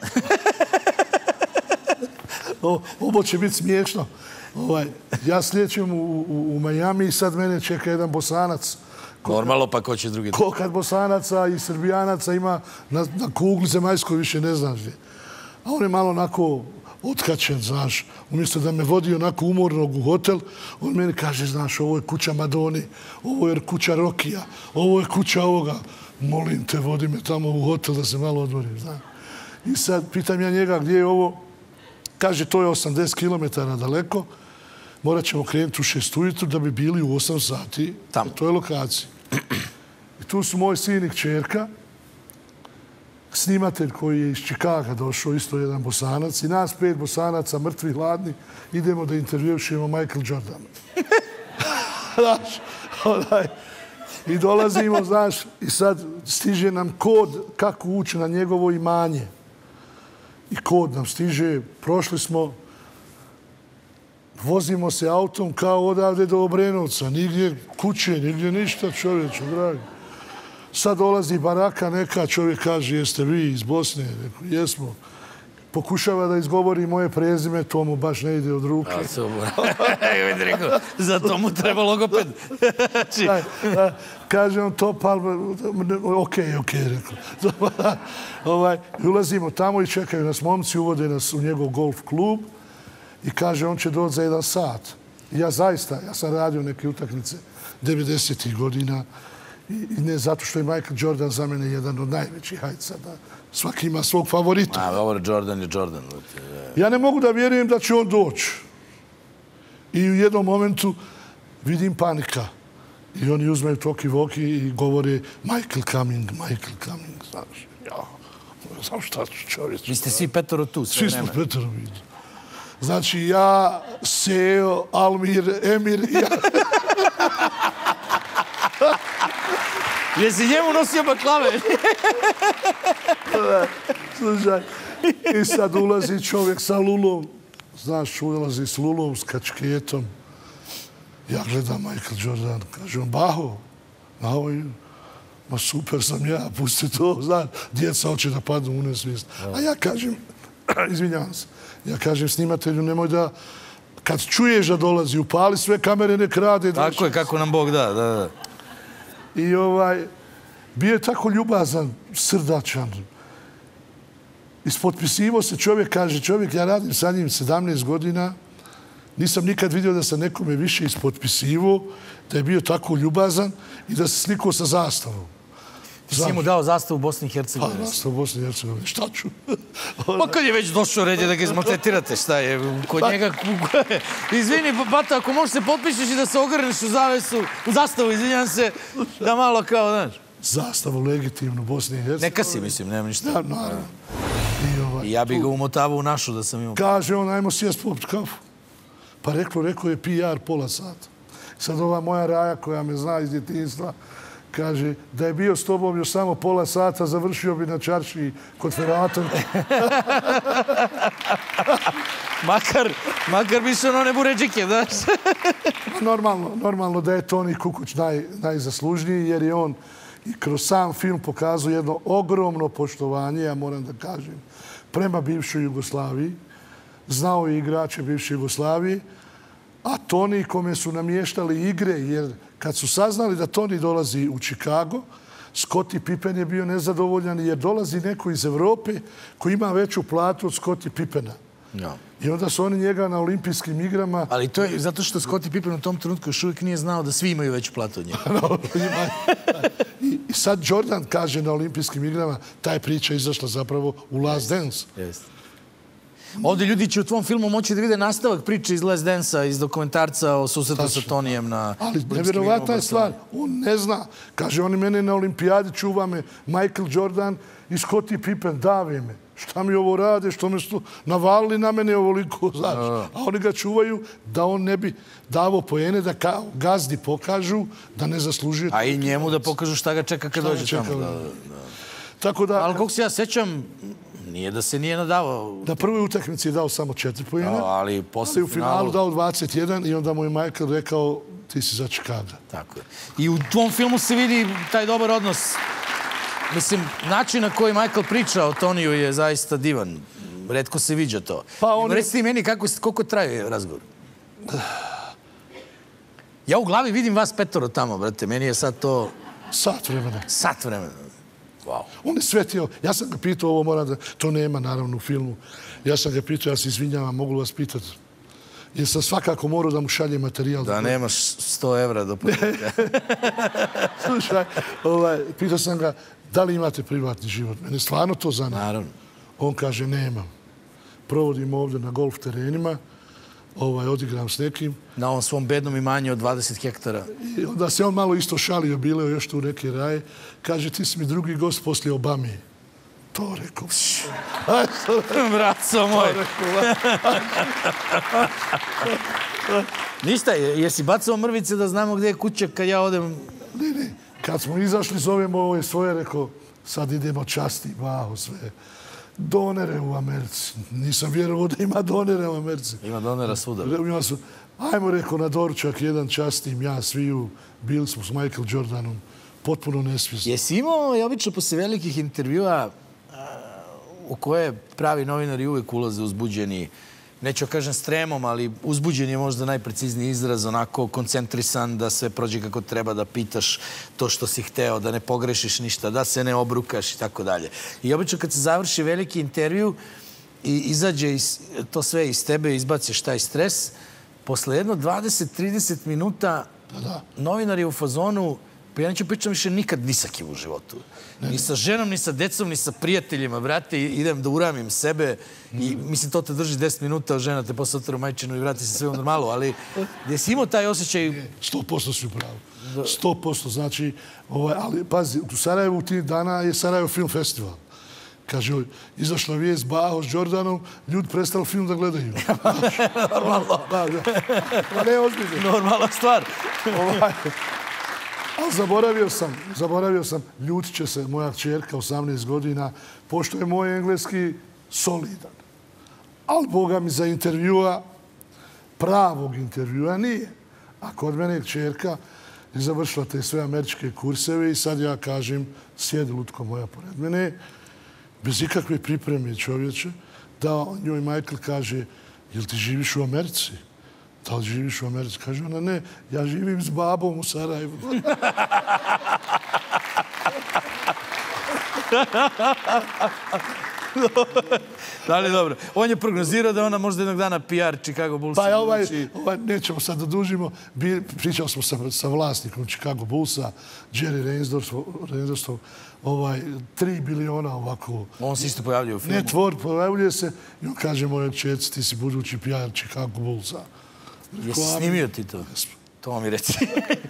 Ovo će biti smiješno. Ja sljećem u Miami i sad mene čeka jedan Bosanac. Normalno, pa ko će drugi? Ko kad Bosanaca i Srbijanaca ima na kugli zemaljskoj više ne znaš gdje. A on je malo onako otkačen, znaš. Umjesto da me vodi onako umornog u hotel, on meni kaže, znaš, ovo je kuća Madoni, ovo je kuća Rokija, ovo je kuća ovoga. Molim te, vodi me tamo u hotel da se malo odmorim, znaš. I sad pitam ja njega gdje je ovo. Kaže, to je osamdeset kilometara daleko. Morat ćemo krenuti u šest ujutru da bi bili u osam sati na toj lokaciji. I tu su moj sin i kćerka, snimatelj koji je iz Čikaga došao, isto jedan Bosanac, i nas pet Bosanaca, mrtvi, hladni, idemo da intervjušujemo Michael Jordana. Znaš, i dolazimo, znaš, i sad stiže nam kod kako ući na njegovo imanje. I kod nam stiže, prošli smo, vozimo se autom kao odavde do Obrenovca, nigdje kuće, nigdje ništa, čovječe, dragi. Sad dolazi baraka neka, čovjek kaže, jeste vi iz Bosne? Rekao, jesmo. Pokušava da izgovori moje prezime, to mu baš ne ide od ruke. A, super. Vidi, rekao, za to mu treba logoped. Kaže on to, pa, okej, okej, rekao. Ulazimo tamo i čekaju nas momci, uvode nas u njegov golf klub i kaže on će doći za jedan sat. Ja zaista, ja sam radio neke utakmice devedesetih godina. I ne zato što je Michael Jordan za mene jedan od najvećih, hajde sada. Svaki ima svog favorita. A, dobro, Jordan je Jordan. Ja ne mogu da vjerujem da će on doći. I u jednom momentu vidim panika. I oni uzmeju talkie-walkie i govore Michael coming, Michael coming, znaš. Ja, znam šta ću čovječ. Vi ste svi petoro tu sve vreme. Svi smo petoro vidu. Znači, ja, Seo, Almir, Emir i ja. Jesi njemu nosio baklave? Slušaj, i sad ulazi čovjek sa lulom. Znaš, ulazi s lulom, s kačketom. Ja gledam Michael Jordan, kaže on, Baho, ma super sam ja, pusti to, znaš, djeca hoće da padnu u nesvijest. A ja kažem, izvinjavam se, ja kažem snimatelju, nemoj da, kad čuješ da dolazi, upali sve kamere, nek rade. Tako je, kako nam Bog da, da, da. I ovaj, bio je tako ljubazan, srdačan. Ispotpisivo se čovjek, kaže čovjek, ja radim sa njim sedamnaest godina, nisam nikad vidio da sam nekome više ispotpisivo, da je bio tako ljubazan i da se slikao sa zastavom. Ti si mu dao zastavu Bosni i Hercegovine? Pa, zastavu Bosni i Hercegovine. Šta ću? Pa kad je već došao red je da ga izmaltretirate, šta je? Kod njega... Izvini, Bata, ako možeš se potpišeš i da se ogrneš u zavesu, u zastavu, izvinjam se, da malo kao, znaš. Zastavu legitimnu Bosni i Hercegovine. Neka si, mislim, nema ništa. Da, naravno. I ja bih ga umotavao u našu da sam imao. Kaže on, ajmo sjest popit kafu. Pa reklo, rekao je P R pola sata. Sad ova moja Raja koja me zna iz djetinjstva, kaže, da je bio s tobom još samo pola sata, završio bi na čarši kod Feratom. Makar, makar bi se ono ne buređike, znaš. Normalno, normalno da je Toni Kukoč naj, najzaslužniji, jer je on i kroz sam film pokazuje jedno ogromno poštovanje, ja moram da kažem, prema bivšoj Jugoslaviji. Znao je igrače bivše Jugoslavije, a Toni kome su namještali igre, jer kad su saznali da Toni dolazi u Chicago, Scottie Pippen je bio nezadovoljan jer dolazi neko iz Evrope koji ima veću platu od Scottie Pippena. Ja. I onda su oni njega na olimpijskim igrama... Ali to je zato što Scottie Pippen u tom trenutku još uvijek nije znao da svi imaju veću platu od njega. I, I sad Jordan kaže na olimpijskim igrama, ta je priča izašla zapravo u Last Dance. Jeste. Ovdje ljudi će u tvom filmu moći da vide nastavak priče iz Last Dance-a, iz dokumentarca o susretu sa Tonijem na... Ali nevjerovatna je stvar. On ne zna. Kaže, oni mene na olimpijadi čuva me Michael Jordan i Scottie Pippen, dave me. Šta mi ovo rade, što me su navalili na mene ovoliko, znaš. A oni ga čuvaju da on ne bi davo pojene, da kao gazdi pokažu da ne zaslužuje... A i njemu da pokažu šta ga čeka kad dođe tamo. Tako da... Ali kako se ja sećam, nije da se nije nadavao. Na prvoj utakmici je dao samo četiri pojene. Ali posle u finalu dao dvadeset jedan i onda mu je Michael rekao ti si za Chicago. Tako je. I u tvom filmu se vidi taj dobar odnos. Mislim, način na koji Michael priča o Toniju je zaista divan. Retko se viđa to. Pa on... Reci ti meni kako, koliko traje razgovor? Ja u glavi vidim vas petoro tamo, brate. Meni je sad to... Sat vremena. Sat vremena. Wow. On je svetio. Ja sam ga pitao, ovo moram da... To nema, naravno, u filmu. Ja sam ga pitao, ja se izvinjavam, mogu vas pitati. Jer sam svakako morao da mu šalje materijal. Da nemaš sto evra do početka. Slušaj, ovaj, pitao sam ga, da li imate privatni život? Mene stvarno to zanima. Naravno. On kaže, nemam. Provodim ovdje na golf terenima, ovaj, odigram s nekim. Na ovom svom bednom imanju od dvadeset hektara. I onda se on malo isto šalio, bileo još tu neke raje. Kaže, ti si mi drugi gost poslije Obame. To rekao. Braco moj. Ništa, jesi bacao mrvice da znamo gdje je kuća kad ja odem? Ne, ne. Kad smo izašli, zovemo ovo svoje, rekao, sad idemo časti, vaho, sve. Donere u Americi. Nisam vjerovao da ima donere u Americi. Ima donera svuda. Ima su, ajmo, rekao, na doručak jedan častim, ja, sviju, bili smo s Michael Jordanom, potpuno nesvjesni. Jesi imao, i obično posle velikih intervjua u koje pravi novinari uvijek ulaze uzbuđeni, neću kažem stremom, ali uzbuđen je možda najprecizniji izraz, onako koncentrisan, da sve prođe kako treba, da pitaš to što si hteo, da ne pogrešiš ništa, da se ne obrukaš i tako dalje. I obično kad se završi veliki intervju i izađe to sve iz tebe, izbaciš taj stres, posle jedno dvadeset do trideset minuta novinar je u fazonu, pa ja neću pričam više nikad ni sa kim u životu. Ni sa ženom, ni sa decom, ni sa prijateljima, brate, idem da uramim sebe i mislim to te drži deset minuta, žena te posle otvara u majčinu i vrati se sve u normalu, ali gdje si imao taj osjećaj... sto posto si upravo. sto posto, znači, ali pazi, u Sarajevu u tih dana je Sarajevo Film Festival. Kaže, izašla vijest Baho s Jordanom, ljudi prestali film da gledaju. Normalno. Pa ne, ozbiljno. Normalna stvar. Ali zaboravio sam, zaboravio sam, ljutit će se moja kćerka, osamnaest godina, pošto je moj engleski solidan. Ali Boga mi za intervjua, pravog intervjua nije. A kod mene je kćerka je završila te sve američke kurseve i sad ja kažem, sjedi lutko moja pored mene, bez ikakve pripreme čovječe, da njoj Michael kaže, jel ti živiš u Americi? Da li živiš u Americi? Kaže ona, ne, ja živim s babom u Sarajevu. Da li dobro? On je prognozirao da ona možda jednog dana P R Chicago Bullsa. Pa ovaj, nećemo sad da dužimo. Pričali smo sa vlasnikom Chicago Bullsa, Jerry Reinsdorfom, tri biliona ovako... On se isto pojavljuje u filmu. Ne, tvor, pojavljuje se i on kaže mojoj čerci, ti si budući P R Chicago Bullsa. Jesi snimio ti to? To mi reci.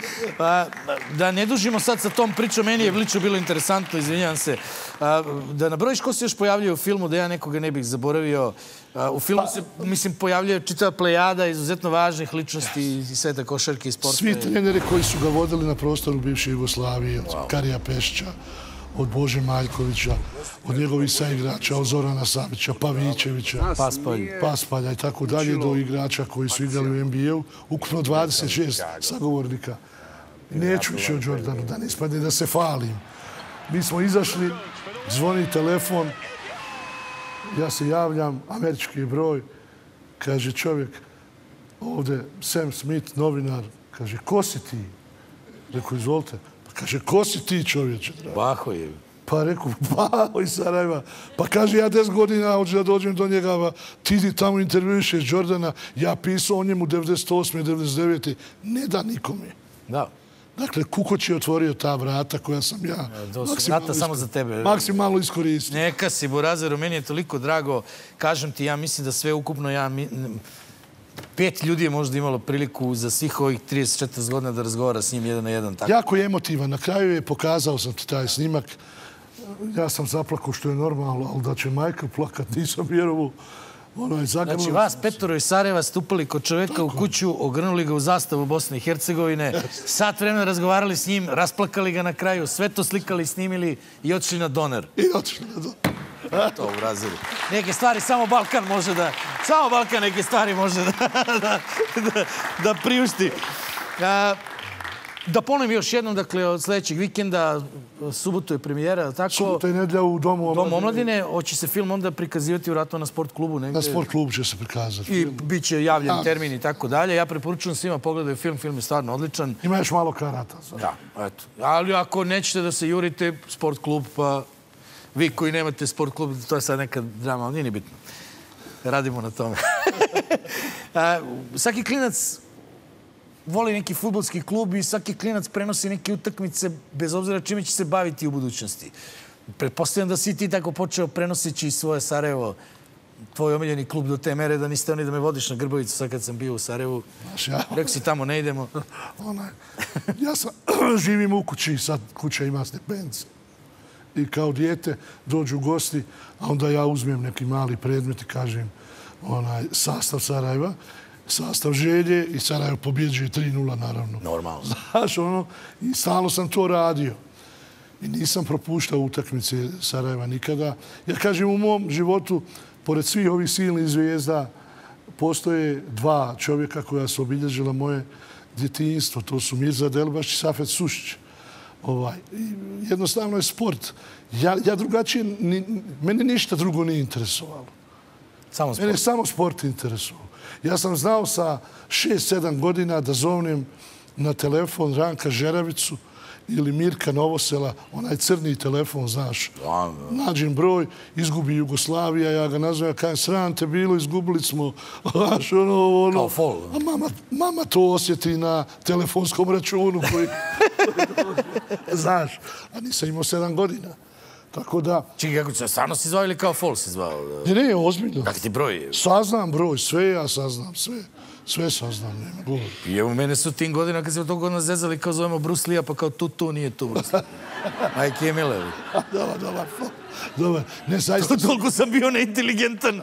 Da ne dužimo sad sa tom pričom, meni je lično bilo interesantno, izvinjavam se. Da nabrojiš ko se još pojavljuje u filmu, da ja nekoga ne bih zaboravio. U filmu se, mislim, pojavljuje čitava plejada izuzetno važnih ličnosti iz sveta košarke i sporta. Svi treneri koji su ga vodili na prostoru bivše Jugoslavije, od Karija Pešića, od Bože Maljkovića, od njegovih saigrača, od Zorana Savića, Pavićevića, Paspalja i tako dalje, do igrača koji su igrali u N B A-u. Ukupno dvadeset šest sagovornika. Neću više o Jordanu, da ne ispadne da se falim. Mi smo izašli, zvoni telefon, ja se javljam, američki broj, kaže čovjek, ovdje Sam Smith, novinar, kaže, ko si ti? Rekao, izvolite. Kaže, ko si ti čovječe? Baho je. Pa rekao, Baho iz Sarajeva. Pa kaže, ja deset godina hoću da dođem do njega, ti tamo intervjuišeš Jordana, ja pisao o njemu devedeset osme devedeset devete Ne da nikome. Da. Dakle, Kukoć je otvorio ta vrata koja sam ja maksimalno iskoristio. Neka si, Burazeru, meni je toliko drago. Kažem ti, ja mislim da sve ukupno ja... Pet ljudi je možda imalo priliku za svih ovih trideset četrdeset godina da razgovara s njim jedan na jedan. Jako je emotivan. Na kraju je pokazao sam ti taj snimak. Ja sam zaplakao što je normalno, ali da će Michael plakat, nisam vjerovu. Znači, vas petoro iz Sarajeva stupali kod čoveka u kuću, ogrnuli ga u zastavu Bosne i Hercegovine, sat vremena razgovarali s njim, rasplakali ga na kraju, sve to slikali, snimili i otišli na doner. I otišli na doner. To u Brazilu. Neke stvari samo Balkan može da... Samo Balkan neke stvari može da priušti. Da ponovim još jednom, dakle, od sljedećeg vikenda, subotu je premijera, tako? Subotu je nedlja u Domu omladine. Domu omladine. Hoće se film onda prikazivati vratno na sport klubu negdje? Na sport klubu će se prikazati. I bit će javljen termin i tako dalje. Ja preporučujem svima pogledaju film, film je stvarno odličan. Ima još malo karata. Da, eto. Ali ako nećete da se jurite, sport klub, pa vi koji nemate sport klub, to je sad neka drama, ali nije ni bitno. Radimo na tome. Svaki klinac voli neki fudbalski klub i svaki klinac prenosi neke utakmice bez obzira čime će se baviti u budućnosti. Pretpostavljam da si ti tako počeo prenoseći svoje Sarajevo, tvoj omiljeni klub do te mere da niste oni da me vodiš na Grbovicu sad kad sam bio u Sarajevu. Rekao si tamo ne idemo. Ja sam živim u kući, sad kuća ima stepence. I kao dijete dođu gosti, a onda ja uzmem neki mali predmet i kažem sastav Sarajeva, sastav Želje i Sarajevo pobjeđuje tri nula, naravno. Normalno. Znaš, ono, i stalno sam to radio. I nisam propuštao utakmice Sarajeva nikada. Ja kažem, u mom životu, pored svih ovih silnih zvijezda, postoje dva čovjeka koja su obilježila moje djetinjstvo. To su Mirza Delbaš i Safet Sušić. Jednostavno je sport. Ja drugačije, mene ništa drugo nije interesovalo. Samo sport? Mene je samo sport interesovao. Ja sam znao sa šest sedam godina da zovnem na telefon Ranka Žeravicu ili Mirka Novosela, onaj crni telefon, znaš. Nađem broj, izgubi Jugoslavija, ja ga nazvam, kaj sram te bilo, izgubili smo, znaš, ono, ono. Kao fol. A mama, mama to osjeti na telefonskom računu koji... Znaš, a nisam imao sedam godina. Tako da... Čekaj, kako se, stvarno si zvao ili kao fol si zvao? Ne, ne, ozbiljno. Kak ti broj? Saznam broj, sve ja saznam, sve. Sve saznam, nema govor. I evo, mene su tim godina, kad se od tog godina zezali, kao zovemo Bruce Lee-a, pa kao tu, tu, nije tu Bruce Lee. Majke je milevi. Dobar, dobar, dobar. Ne, zaista... Toliko sam bio neinteligentan.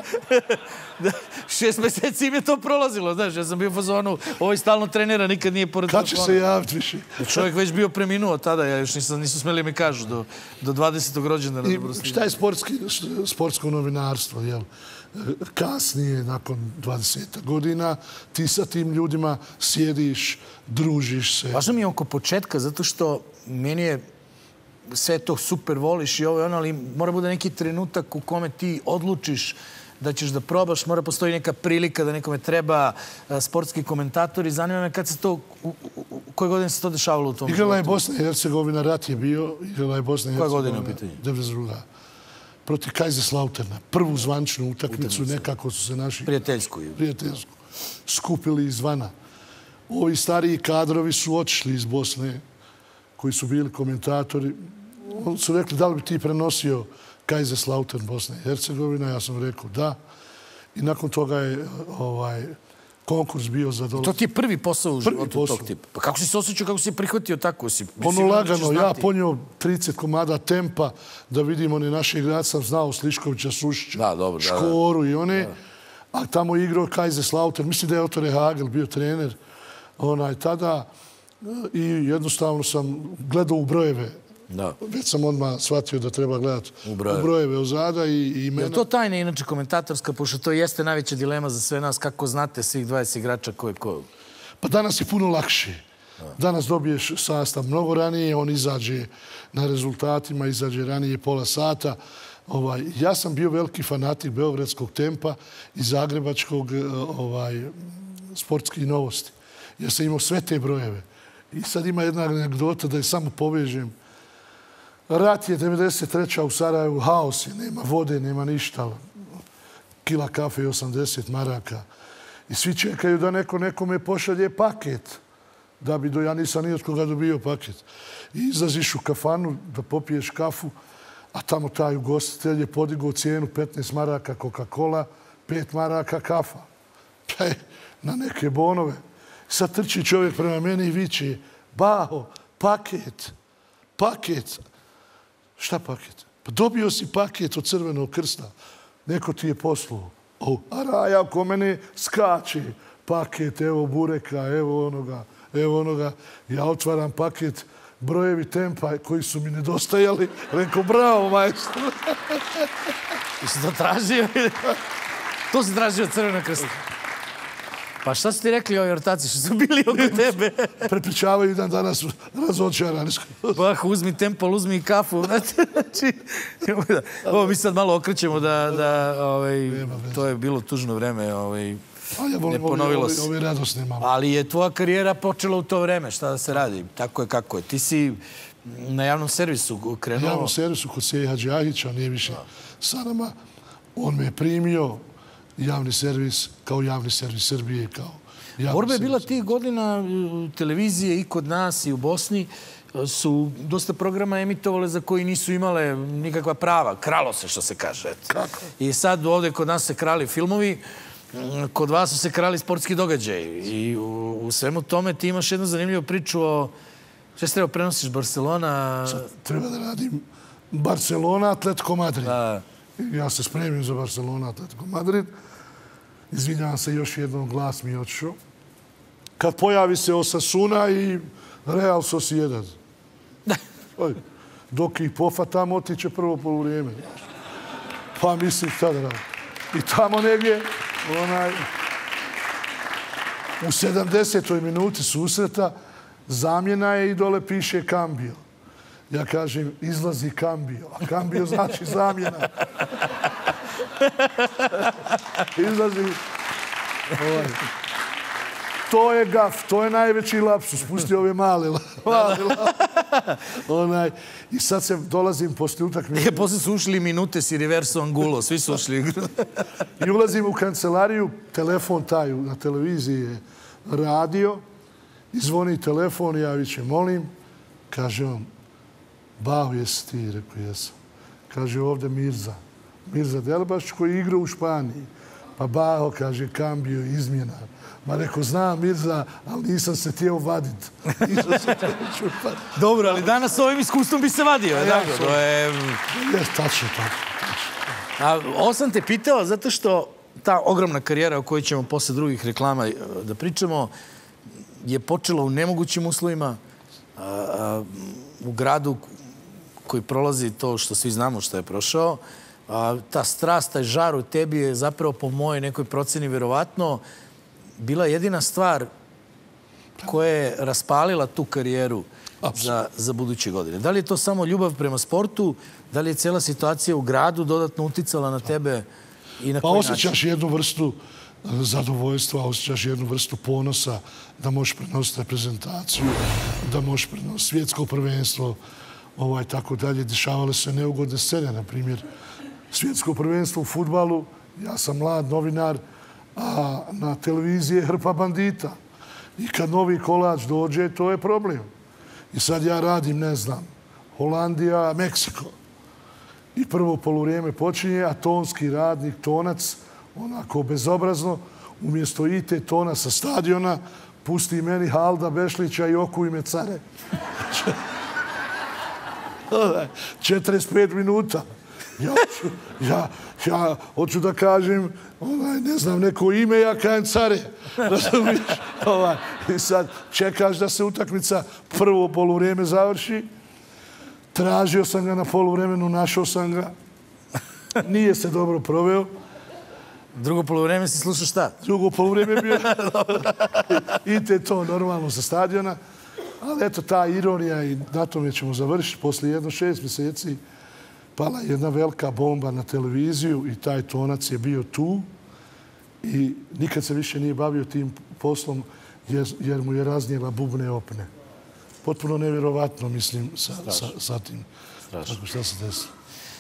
Šest meseci im je to prolazilo, znaš, ja sam bio u fazonu, ovaj stalno trenera, nikad nije pored telefona. Kad će se javiti više? Čovjek već bio preminuo tada, ja još nisu smeli mi kažu do dvadesetog rođendana. I šta je sportsko novinarstvo, jel? Kasnije, nakon dvadeset godina, ti sa tim ljudima sjediš, družiš se. Važno mi je oko početka, zato što meni je sve to super voliš i ovo i ono, ali mora bude neki trenutak u kome ti odlučiš da ćeš da probaš, mora postoji neka prilika da nekome treba sportski komentatori. Zanima me kad se to, u koje godine se to dešavalo u tom životu? Igrala je Bosna i Hercegovina, rat je bio, igrala je Bosna i Hercegovina. Koje godine u pitanju? devedeset druga protiv Kaiserslauterna. Prvu zvančnu utakmicu, nekako su se naši... Prijateljsku. Prijateljsku. Skupili izvana. Ovi stariji kadrovi su otišli iz Bosne, koji su bili komentatori. Oni su rekli, da li bi ti prenosio Kaiserslautern, Bosna i Hercegovina? Ja sam rekao da. I nakon toga je konkurs bio za dolazak. To ti je prvi posao u životu tog tipa. Pa kako si se osjećao, kako si prihvatio tako? Ono lagano, ja ponio trideset komada tempa da vidim one naše igrače, sam znao Sliškovića, Sušića, Škoru i one. A tamo je igrao Kaiserslautern. Mislim da je Otto Rehagel bio trener tada. I jednostavno sam gledao u brojeve. Već sam odmah shvatio da treba gledati u brojeve ozada i imena. Je li to tajna, inače, komentatorska, pošto to jeste najveća dilema za sve nas, kako znate svih dvadeset igrača ko je ko? Pa danas je puno lakše. Danas dobiješ sastav mnogo ranije, on izađe na rezultatima, izađe ranije pola sata. Ja sam bio veliki fanatik beogradskog tempa i zagrebačkog sportskih novosti. Ja sam imao sve te brojeve. I sad ima jedna anegdota da je samo povežem. Rat je devedeset treća u Sarajevu, haos je, nema vode, nema ništa. Kila kafe i osamdeset maraka. I svi čekaju da neko nekome pošalje paket. Da bi do, ja nisam ni od koga dobio paket. I izlaziš u kafanu da popiješ kafu, a tamo taj ugostitelj je podigao cijenu petnaest maraka Coca-Cola, pet maraka kafa. Na neke bonove. Sad trči čovjek prema meni i viče, Baho, paket, paket. Šta paket? Pa dobio si paket od Crvenog krsta. Neko ti je poslao. A Raja ko mene skače. Paket, evo bureka, evo onoga, evo onoga. Ja otvaram paket, brojevi tempa koji su mi nedostajali. Rekao, bravo, majstor. I si to tražio? To si tražio od Crvenog krsta. Pa šta su ti rekli ovi ortaci što su bili oko tebe? Prepričavaju dan danas razočarani. Bah, uzmi tempol, uzmi i kafu. Ovo mi sad malo okrećemo da to je bilo tužno vreme. Ne ponovilo se. Ove radosne malo. Ali je tvoja karijera počela u to vreme. Šta da se radi? Tako je kako je. Ti si na javnom servisu krenuo. Na javnom servisu kod Seji Hadžiahića, nije više sa nama. On me je primio javni servis, kao javni servis Srbije, kao javni servis. Borba je bila tih godina televizije i kod nas i u Bosni. Su dosta programa emitovale za koji nisu imale nikakva prava. Kralo se, što se kaže. I sad ovdje kod nas se krali filmovi, kod vas su se krali sportski događaji. I u svemu tome ti imaš jednu zanimljivu priču o... Šta se treba prenosiš? Barcelona... Treba da radim Barcelona, Atletico Madrid. Ja se spremim za Barcelona, Atletico Madrid. Izvinjavam se, još jednom glas mi je otišao. Kad pojavi se Osasuna i Real Sociedad. Dok ih pofatam, otiće prvo poluvrijeme. Pa mislim šta da radim. I tamo negdje, u sedamdesetoj minuti susreta, zamjena je i dole piše Cambio. Ja kažem, izlazi Cambio. A Cambio znači zamjena. Izlazi... To je gaf, to je najveći lapsus. Pusti ove male lapsus. I sad se dolazim poslije utakmice. Poslije su ušli minute si reverso angulo, svi su ušli. I ulazim u kancelariju, telefon taj na televiziji je radio, i zvoni telefon, ja viće, molim, kaže on, Baho, jesi ti? Rekao, jesam. Kaže, ovdje Mirza. Mirza Delbaš koji igra u Španiji. Pa Baho, kaže, kambio, izmjena. Ma rekao, znam Mirza, ali nisam se htio vadit. Dobro, ali danas s ovim iskustvom bi se vadio. To je... Tačno tako. Ovo sam te pitao zato što ta ogromna karijera o kojoj ćemo posle drugih reklama da pričamo je počela u nemogućim uslovima, u gradu koji prolazi to što svi znamo što je prošao. Ta strast, taj žar u tebi je zapravo po mojoj nekoj proceni verovatno bila jedina stvar koja je raspalila tu karijeru za buduće godine. Da li je to samo ljubav prema sportu? Da li je cijela situacija u gradu dodatno uticala na tebe i na koji način? Pa osjećaš jednu vrstu zadovoljstva, osjećaš jednu vrstu ponosa da možeš prenositi reprezentaciju, da možeš prenositi svjetsko prvenstvo, tako dalje. Dešavale se neugodne scene, na primjer, svjetsko prvenstvo u fudbalu, ja sam mlad novinar, a na televiziji je hrpa bandita. I kad novi kolač dođe, to je problem. I sad ja radim, ne znam, Holandija, Meksiko. I prvo poluvrijeme počinje, a tonski radnik, tonac, onako bezobrazno, umjesto I T tona sa stadiona, pusti meni Halda Bešlića i okuj me care. četrdeset pet minuta. Ja hoću da kažem, ne znam, neko ime, ja kajem care. Razumiješ? I sad čekaš da se utakmica prvo poluvrijeme završi. Tražio sam ga na poluvremenu, našao sam ga. Nije se dobro proveo. Drugo poluvreme si slušao šta? Drugo poluvreme je bio I T to normalno sa stadiona. Ali eto, ta ironija i na tome ćemo završiti. Poslije jedno šest mjeseci pala jedna velika bomba na televiziju i taj tonac je bio tu i nikad se više nije bavio tim poslom jer mu je raznijela bubne opne. Potpuno nevjerovatno, mislim, sa tim. Tako, šta se desilo?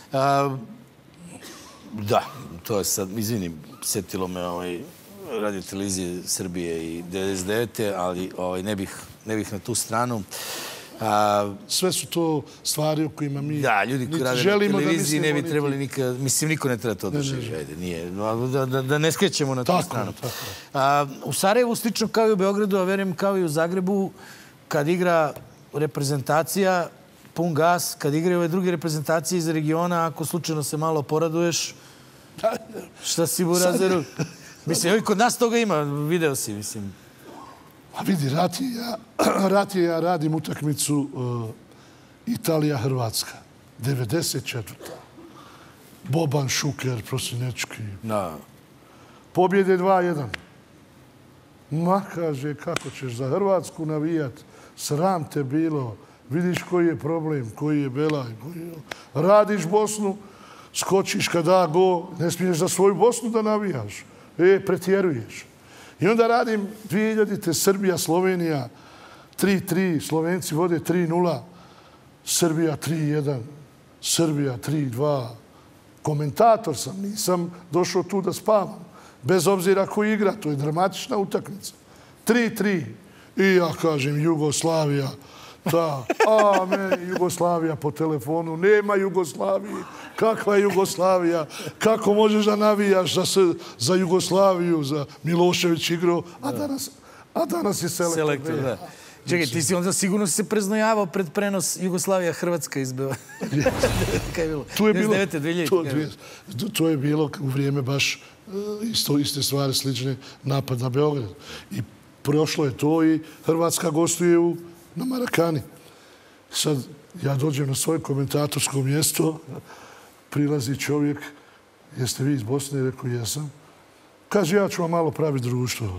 Da, to je sad, izvinim, sjetilo me radio televizije Srbije i devedeset devete ali ne bih na tu stranu. Sve su to stvari o kojima mi da, ljudi koji rade na televiziji ne bi trebali nikad, mislim, niko ne treba to da živi, ajde, nije, da ne skrećemo na tu stranu. U Sarajevu, slično kao i u Beogradu, a verujem kao i u Zagrebu, kad igra reprezentacija, pun gas, kad igraju ove druge reprezentacije iz regiona, ako slučajno se malo poraduješ, šta si u razeru? Mislim, evo i kod nas toga ima, video si, mislim. A vidi, Ratije, ja radim utakmicu Italija-Hrvatska, devedeset četvrta Boban, Šuker, Prosinečki. Pobjede dva jedan. Ma, kaže, kako ćeš za Hrvatsku navijat? Sram te bilo. Vidiš koji je problem, koji je belaj. Radiš Bosnu, skočiš kad da go, ne smiješ za svoju Bosnu da navijaš. E, pretjeruješ. I onda radim dvije hiljadite Srbija, Slovenija, tri tri, Slovenci vode tri nula, Srbija tri jedan, Srbija tri dva. Komentator sam, nisam došao tu da spavam. Bez obzira ko igra, to je dramatična utakmica. tri tri. I ja kažem, Jugoslavija, da, a meni Jugoslavija po telefonu, nema Jugoslavije, kakva je Jugoslavija, kako možeš da navijaš za Jugoslaviju, za Milošević igrao, a danas je selektor. Čekaj, ti si onda sigurno se preznojavao pred prenos Jugoslavija-Hrvatska izbeva. To je bilo u vrijeme baš iste stvari slične, napad na Beograd. I prošlo je to i Hrvatska gostuje na Marakani. Sad ja dođem na svoje komentatorsko mjesto, prilazi čovjek, jeste vi iz Bosne? Rekao, jesam. Kaže, ja ću vam malo praviti društvo.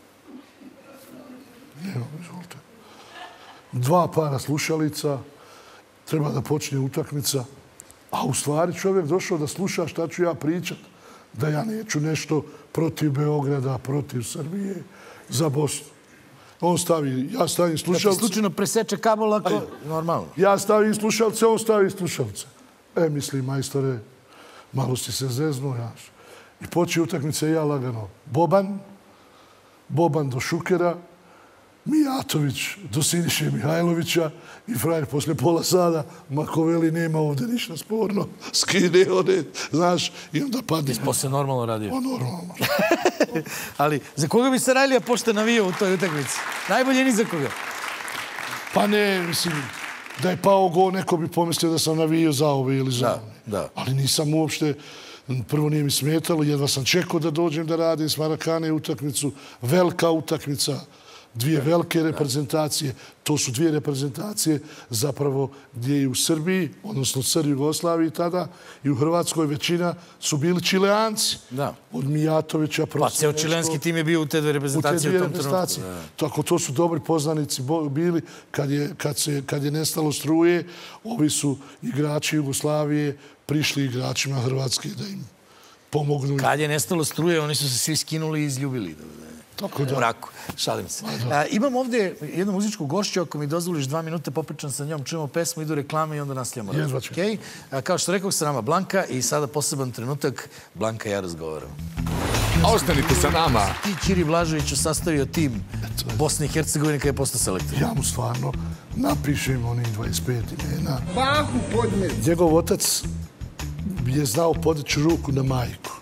Evo, izvolite. Dva para slušalica, treba da počne utakmica, a u stvari čovjek došao da sluša šta ću ja pričat, da ja neću nešto protiv Beograda, protiv Srbije, za Bosnu. On stavi, ja stavim Kad ti slušalce. slučajno preseče kabel, ako... Normalno. Ja stavim slušalce, on stavi slušalce. E, mislim, majstore, malo si se zeznuo, jaš. I počeo utakmice i ja lagano. Boban, Boban do Šukera, Mijatović do Siniše Mihajlovića i frajer posle pola sada, Makoveli nema ovdje ništa sporno, skine one, znaš, i onda padne. Ti posle normalno radio. O, normalno. Ali, za koga bi Sarajlija pošte navio u toj utakmici? Najbolje ni za koga. Pa ne, mislim, da je pao gol, neko bi pomislio da sam navio za ove ili za ove. Da. Ali nisam uopšte, prvo nije mi smetalo, jedva sam čekao da dođem da radim s Marakane utakmicu, velika utakmica, dvije velike reprezentacije. To su dvije reprezentacije zapravo gdje i u Srbiji, odnosno u Crnoj Jugoslaviji tada, i u Hrvatskoj većina su bili Čileanci. Da. Od Mijatovića... Pa ceo čilenski tim je bio u te dve reprezentacije u tom trenutku. Tako, to su dobri poznanici bili. Kad je nestalo struje, ovi su igrači Jugoslavije prišli igračima Hrvatske da im pomognu. Kad je nestalo struje, oni su se svi skinuli i izljubili. Tako da. U mraku. Šalim se. Imam ovdje jednu muzičku gošću, ako mi dozvoliš dva minuta, popričam sa njom, čujemo pesmu, idu reklame i onda nastavljamo. Jedva ću. Kao što rekao, sa nama Blanka i sada poseban trenutak, Blanka i ja razgovaramo. Ostanite sa nama. Ti, Kiri Blažević, sastavio tim Bosne i Hercegovine kada je postao selektor. Ja mu stvarno napišem onih dvadeset pet imena. Bahu podmet. Njegov otac je znao podići ruku na majku.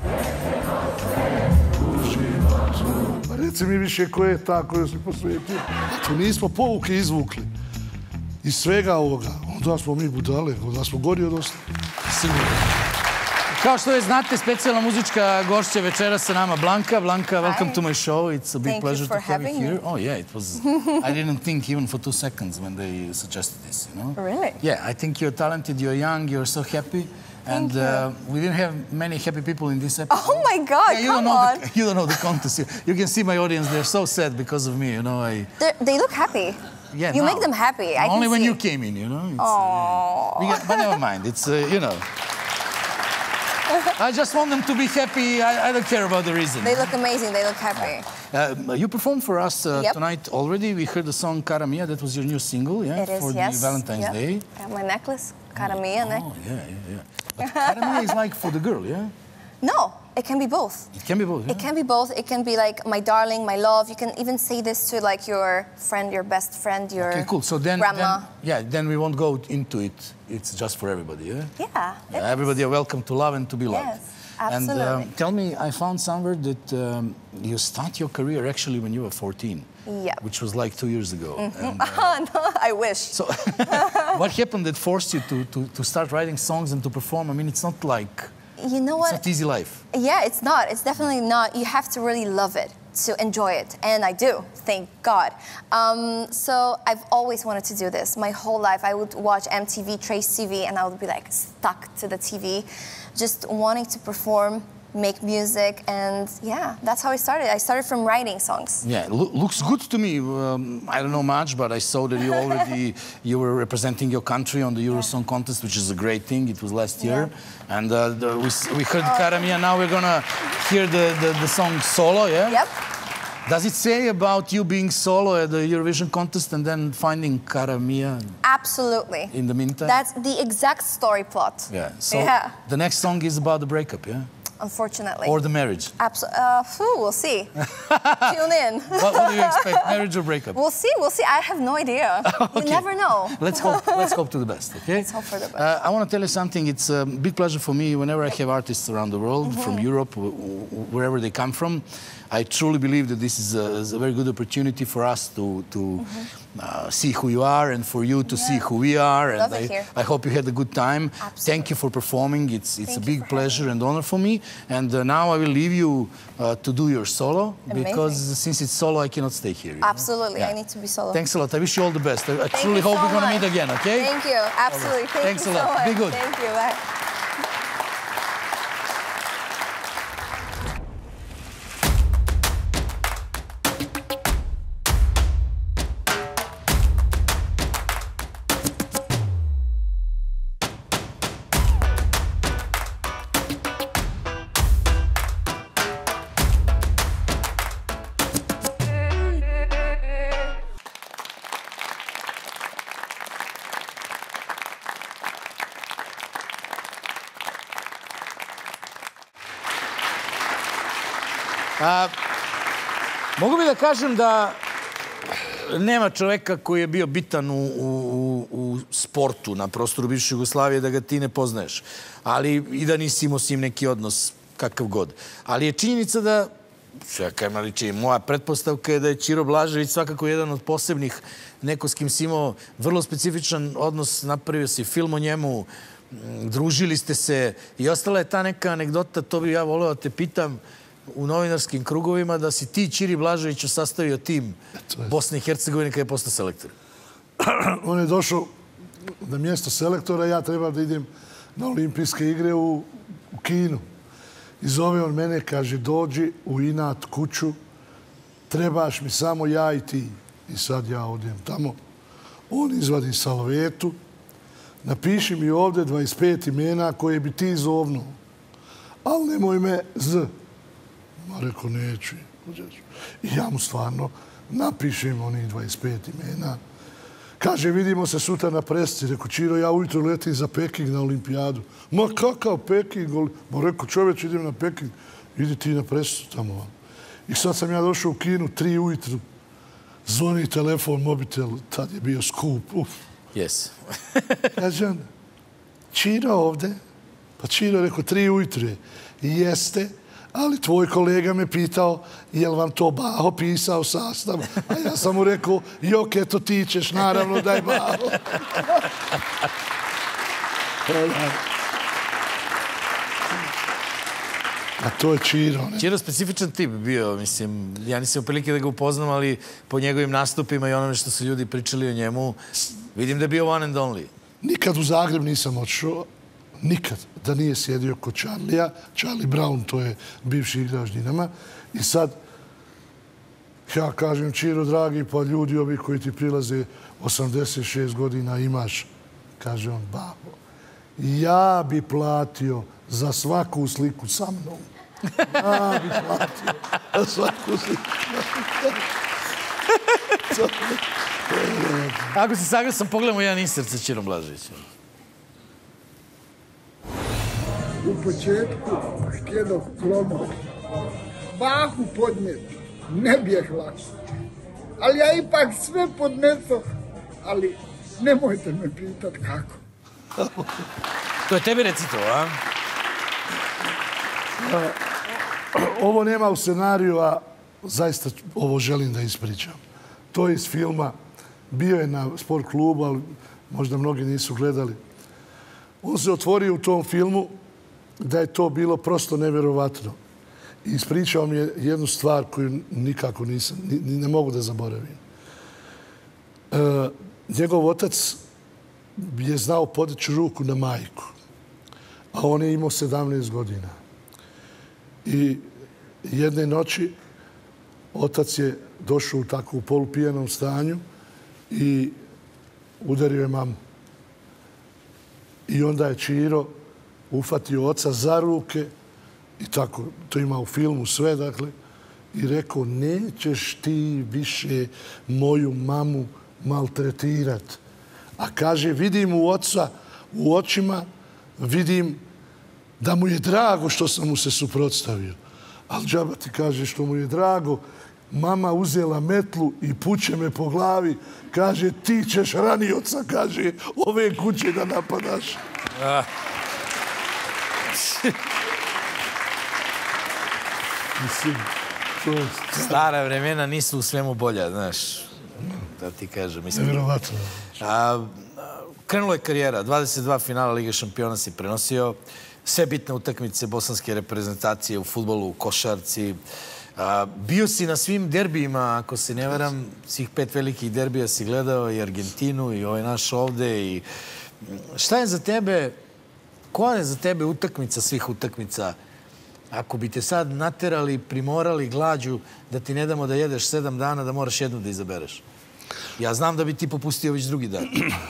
Reci mi više ko je ta koju se posvetio. Ako nismo pouke izvukli iz svega ovoga, onda smo mi budale, onda smo gori od ostali. Sigurno. Kao što je znate, specijalna muzička gošća večera sa nama Blanka. Blanka, welcome to my show. It's a big pleasure to have you here. Oh yeah, it was... I didn't think even for two seconds when they suggested this, you know? Really? Yeah, I think you're talented, you're young, you're so happy. And uh, we didn't have many happy people in this episode. Oh my God, yeah, you come don't know on. The, you don't know the contest. You, you can see my audience, they're so sad because of me, you know. I, they look happy. Yeah, you now. make them happy. I Only can when see. you came in, you know. It's, Aww. uh, we got, but never mind, it's, uh, you know. I just want them to be happy. I, I don't care about the reason. They look amazing. They look happy. Uh, you performed for us uh, yep. tonight already. We heard the song Cara Mia. That was your new single, yeah? It is, for yes. the Valentine's yep. Day. I have my necklace, Cara Mia. Oh, yeah, yeah, yeah. But Cara Mia is like for the girl, yeah? No, it can be both. It can be both, yeah? It can be both. It can be like my darling, my love. You can even say this to like your friend, your best friend, your okay, cool. So then, grandma. Then, yeah, then we won't go into it. It's just for everybody, yeah? Yeah. yeah everybody are welcome to love and to be loved. Yes. Absolutely. And um, tell me, I found somewhere that um, you start your career actually when you were fourteen. Yeah. Which was like two years ago. Mm-hmm. and, uh, no, I wish. So, what happened that forced you to, to, to start writing songs and to perform? I mean, it's not like... You know what? It's not easy life. Yeah, it's not. It's definitely not. You have to really love it to enjoy it. And I do, thank God. Um, so I've always wanted to do this. My whole life, I would watch M T V, Trace T V, and I would be like stuck to the T V, just wanting to perform, make music, and yeah, that's how I started. I started from writing songs. Yeah, lo looks good to me. Um, I don't know much, but I saw that you already you were representing your country on the Eurosong yeah. contest, which is a great thing. It was last year, yeah. and uh, the, we we heard oh. Cara Mia. Now we're gonna hear the, the the song solo. Yeah. Yep. Does it say about you being solo at the Eurovision contest and then finding Cara Mia? Absolutely. In the meantime. That's the exact story plot. Yeah. So yeah. the next song is about the breakup. Yeah. Unfortunately. Or the marriage? Absolutely. Uh, we'll see. Tune in. What, what do you expect, marriage or breakup? We'll see, we'll see. I have no idea. Okay. You never know. Let's hope, let's hope to the best, okay? Let's hope for the best. Uh, I want to tell you something. It's a big pleasure for me whenever I have artists around the world, mm-hmm. from Europe, wherever they come from. I truly believe that this is a, is a very good opportunity for us to, to mm-hmm. uh, see who you are and for you to yeah. see who we are. And Love I, it here. I hope you had a good time. Absolutely. Thank you for performing. It's, it's Thank a big for pleasure and honor for me. And uh, now I will leave you uh, to do your solo. Amazing. Because since it's solo, I cannot stay here. Absolutely. Yeah. I need to be solo. Thanks a lot. I wish you all the best. I, I Thank truly hope so we're going to much. meet again, okay? Thank you. Absolutely. Thank Thanks you a lot. so much. Be good. Thank you. Bye. Mogu bi da kažem da nema čoveka koji je bio bitan u, u, u sportu na prostoru bivše Jugoslavije da ga ti ne poznaješ. Ali i da nisi imao s njim neki odnos kakav god. Ali je činjenica da, čekaj, maliči, moja pretpostavka je da je Ćiro Blažević svakako jedan od posebnih, neko s kim si imao vrlo specifičan odnos, napravio si film o njemu, družili ste se i ostala je ta neka anegdota, to bi ja voleo da te pitam, u novinarskim krugovima, da si ti, Ćiri Blaževiću, sastavio tim Bosne i Hercegovine kada je postao selektor. On je došao na mjesto selektora, ja trebam da idem na olimpijske igre u, u Kinu. I zove on mene, kaže, dođi u inat kuću, trebaš mi samo ja i ti. I sad ja odem tamo. On izvadi salvetu, napiši mi ovdje dvadeset pet imena koje bi ti zovnuo, ali nemoj me Z. Ma rekao, neću. I ja mu stvarno napišem onih dvadeset pet imena. Kaže, vidimo se sutra na presici. Rekao, Ćiro, ja ujutro letim za Peking na olimpijadu. Ma kakav Peking? Ma rekao, čovječ, idem na Peking. Idi ti na presicu tamo. I sad sam ja došao u Kinu, tri ujutru. Zvoni telefon, mobitel, tad je bio skup. Uf. Yes. Kaže on, Ćiro ovde? Pa Ćiro rekao, tri ujutru je. Jeste, ali tvoj kolega me pitao, je li vam to Baho pisao sastav? A ja sam mu rekao, jok, eto ti ćeš, naravno, daj Baho. A to je Ćiro. Ćiro specifičan tip bio, mislim, ja nisam u prilike da ga upoznam, ali po njegovim nastupima i onome što su ljudi pričali o njemu, vidim da je bio one and only. Nikad u Zagreb nisam odšao, nikad da nije sjedio kod Charlija. Charlie Brown, to je bivši igrač Dinama. I sad, ja kažem, Ćiro, dragi, pa ljudi ovi koji ti prilaze osamdeset šest godina imaš, kaže on, babo, ja bi platio za svaku sliku sa mnom. Ja bi platio za svaku sliku. Ako se saglasan, pogledamo jedan insert sa Ćirom Blaževićem. U početku htjedoh plomo Bahu podnijeti, ne bijeh lako. Ali ja ipak sve podnesoh, ali nemojte me pitat kako. To je tebi recitovo, a? Ovo nema u scenariju, a zaista ovo želim da ispričam. To je iz filma. Bio je na sport klubu, ali možda mnogi nisu gledali. On se otvorio u tom filmu da je to bilo prosto nevjerovatno. I ispričao mi je jednu stvar koju nikako nisam, ni ne mogu da zaboravim. E, njegov otac je znao podići ruku na majku, a on je imao sedamnaest godina. I jedne noći otac je došao u takvu polupijenom stanju i udario je mamu. I onda je Ćiro ufatio oca za ruke i tako, to ima u filmu sve, dakle, i rekao, nećeš ti više moju mamu maltretirati. A kaže, vidim u oca, u očima, vidim da mu je drago što sam mu se suprotstavio. Ali džaba ti kaže što mu je drago, mama uzela metlu i puće me po glavi, kaže, ti ćeš ranioca, kaže, ove kuće da napadaš. Mislim, to je... Stara vremena nisu u svemu bolja, znaš, da ti kažem. Nevjerovatno. Krenula je karijera, dvadeset dva finala Lige šampiona si prenosio, sve bitne utakmice bosanske reprezentacije u fudbalu, u košarci. Bio si na svim derbijima, ako se ne varam, svih pet velikih derbija si gledao i Argentinu i ovaj naš ovde. Šta je za tebe, koja je za tebe utakmica svih utakmica? Ako bi te sad naterali, primorali glađu da ti ne damo da jedeš sedam dana, da moraš jednu da izabereš. Ja znam da bi ti popustio već drugi dan.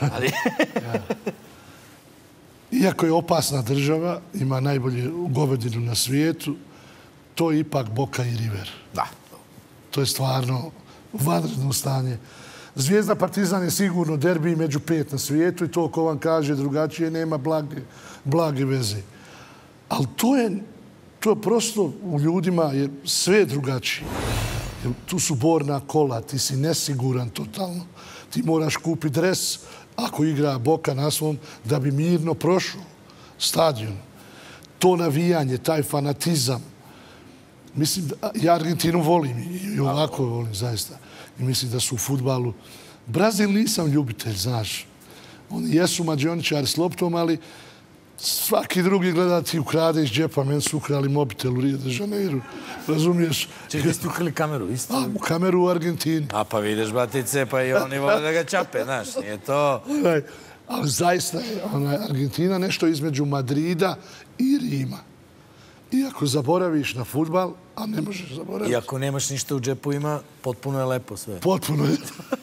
Iako je opasna država, ima najbolje govedinu na svijetu, to je ipak Boca i River. Da. To je stvarno vanredno stanje. Zvijezda Partizan je sigurno derbi među pet na svijetu i to ko vam kaže drugačije nema blage, blage veze. Ali to je To prosto u ljudima je sve drugačije. Jer tu su borna kola, ti si nesiguran totalno. Ti moraš kupiti dres ako igra Boka na svom da bi mirno prošao stadion. To navijanje, taj fanatizam. Mislim, da, ja Argentinu volim i ovako volim zaista. I mislim da su u fudbalu. Brazil nisam ljubitelj, znaš. Oni jesu mađioničari s loptom, ali svaki drugi gleda ti ukrade iz džepa. Meni su ukrali mobitel u Rio de Janeiro. Razumiješ? Čekaj, ste ukrali kameru, isto? A, u kameru u Argentini. A pa vidiš, batice, pa i oni vole da ga čape, znaš, nije to... Ali zaista je Argentina nešto između Madrida i Rima. Iako zaboraviš na fudbal, a ne možeš zaboraviti. Iako nemaš ništa u džepovima, potpuno je lepo sve. Potpuno je.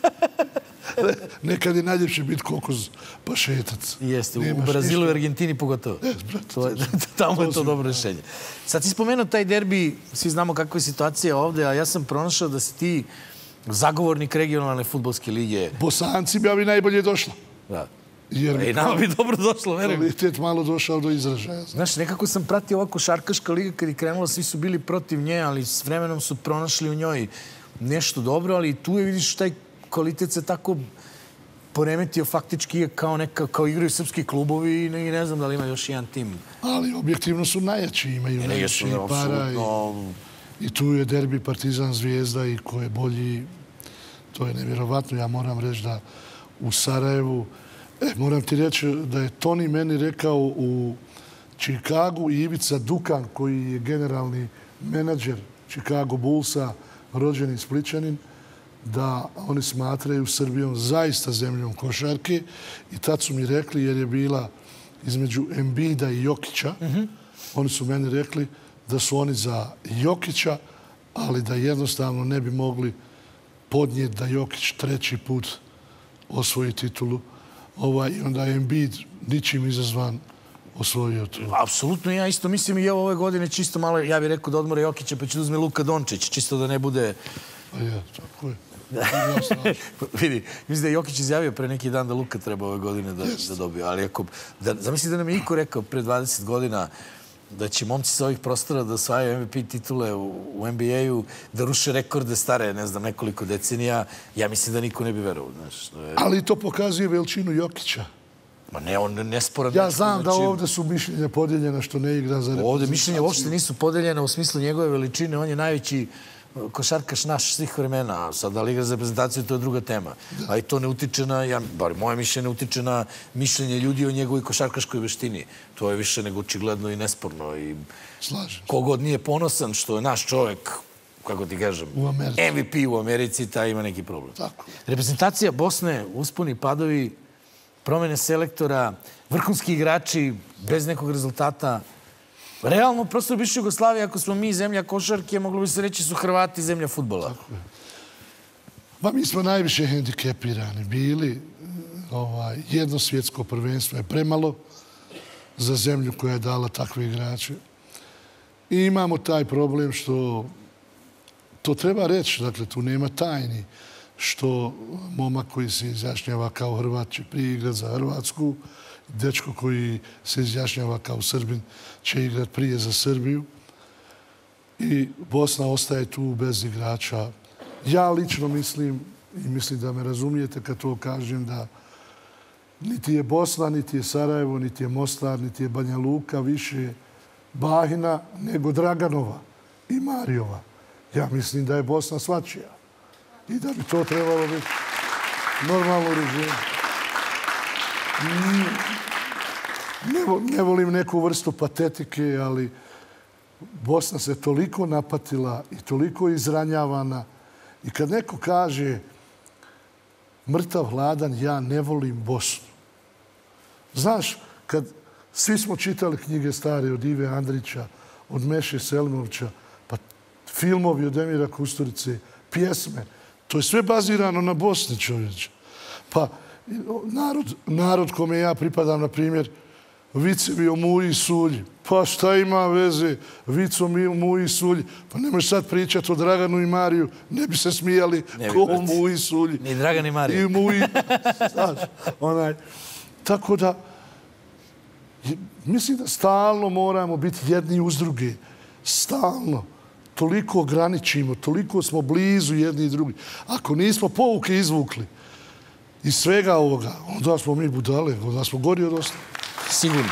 Nekad je najljepše biti kokoz pa šetac. Jeste, u Brazilu i Argentini pogotovo. Tamo je to dobro rješenje. Sad si spomenuo taj derbi, svi znamo kakva je situacija ovde, a ja sam pronašao da si ti zagovornik regionalne fudbalske lige. Bosanci bi ovi najbolje došlo. Da. I nama bi dobro došlo, verujem. Kvalitet malo došao do izražaja. Znaš, nekako sam pratio ova košarkaška liga kad je krenula, svi su bili protiv nje, ali s vremenom su pronašli u njoj nešto dobro, ali tu je, vidiš, taj kvalitet se tako poremetio faktički kao neka, kao igraju srpski klubovi i ne znam da li ima još jedan tim. Ali objektivno su najjači, imaju najjači para i tu je derbi Partizan Zvijezda i ko je bolji, to je nevjerovatno. Ja moram reći da u Sarajevu, e, moram ti reći da je Toni meni rekao u Čikagu i Ivica Dukan, koji je generalni menadžer Chicago Bullsa, rođeni Splićanin, da oni smatraju Srbijom zaista zemljom košarke i tad su mi rekli, jer je bila između Embida i Jokića, oni su meni rekli da su oni za Jokića, ali da jednostavno ne bi mogli podnijeti da Jokić treći put osvoji titulu. I onda je Embiid ničim izazvan osvojio to. Apsolutno, ja isto mislim i evo ove godine čisto malo, ja bih rekao da odmore Jokića pa će da uzme Luka Dončić, čisto da ne bude... Pa ja, tako je. Vidi, mislim da je Jokić izjavio pre neki dan da Luka treba ove godine da dobije, ali ako... Zamisli da nam je Iko rekao pre dvadeset godina da će momci sa ovih prostora da osvajaju M V P titule u N B A-u, da ruše rekorde stare, ne znam, nekoliko decenija, ja mislim da niko ne bi verovao. Ali to pokazuje veličinu Jokića. Ma ne, on nesporan. Ja znam da ovde su mišljenja podijeljena što ne igra za reprezentaciju. Ovde mišljenja uopšte nisu podijeljena u smislu njegove veličine. On je najveći košarkaš naš svih vremena. Sad, da li igra za reprezentaciju, to je druga tema. A i to ne utiče na, bar moje mišljenje, ne utiče na mišljenje ljudi o njegovoj košarkaškoj veštini. To je više nego očigledno i nesporno. Slažem. Kogod nije ponosan što je naš čovjek, kako ti kažem, M V P u Americi, taj ima neki problem. Reprezentacija Bosne, usponi padovi, promjene selektora, vrhunski igrači, bez nekog rezultata. Realno, prosto u bivšoj Jugoslaviji, ako smo mi zemlja košarke, moglo bi se reći su Hrvati zemlja fudbala. Tako je. Pa mi smo najviše hendikepirani bili. Jedno svjetsko prvenstvo je premalo za zemlju koja je dala takve igrače. I imamo taj problem što, to treba reći, dakle, tu nema tajni, što momak koji se izjašnjava kao Hrvat će prije igrati za Hrvatsku, dečko koji se izjašnjava kao Srbin će igrati prije za Srbiju i Bosna ostaje tu bez igrača. Ja lično mislim, i mislim da me razumijete kad to kažem, da niti je Bosna, niti je Sarajevo, niti je Mostar, niti je Banja Luka više Bahina nego Draganova i Marijova. Ja mislim da je Bosna svačija i da bi to trebalo biti normalno uređenje. Ne volim neku vrstu patetike, ali Bosna se toliko napatila i toliko izranjavana. I kad neko kaže mrtav hladan, ja ne volim Bosnu. Znaš, kad svi smo čitali knjige stare od Ive Andrića, od Meše Selimovića, pa filmovi od Emira Kusturice, pjesme, to je sve bazirano na Bosni, čovječe. Pa narod kome ja pripadam, na primjer, vicevi o Muji i Sulji. Pa šta ima veze vic o Muji i Sulji? Pa nemoj sad pričati o Draganu i Mariju. Ne bi se smijali ko o Muji i Sulji. Ni Dragan i Marija. I Muji. Tako da, mislim da stalno moramo biti jedni uz druge. stalno toliko ograničimo, toliko smo blizu jedni i drugi. Ako nismo pouke izvukli iz svega ovoga, onda smo mi budale, onda smo gori od ostalih. Sigurno.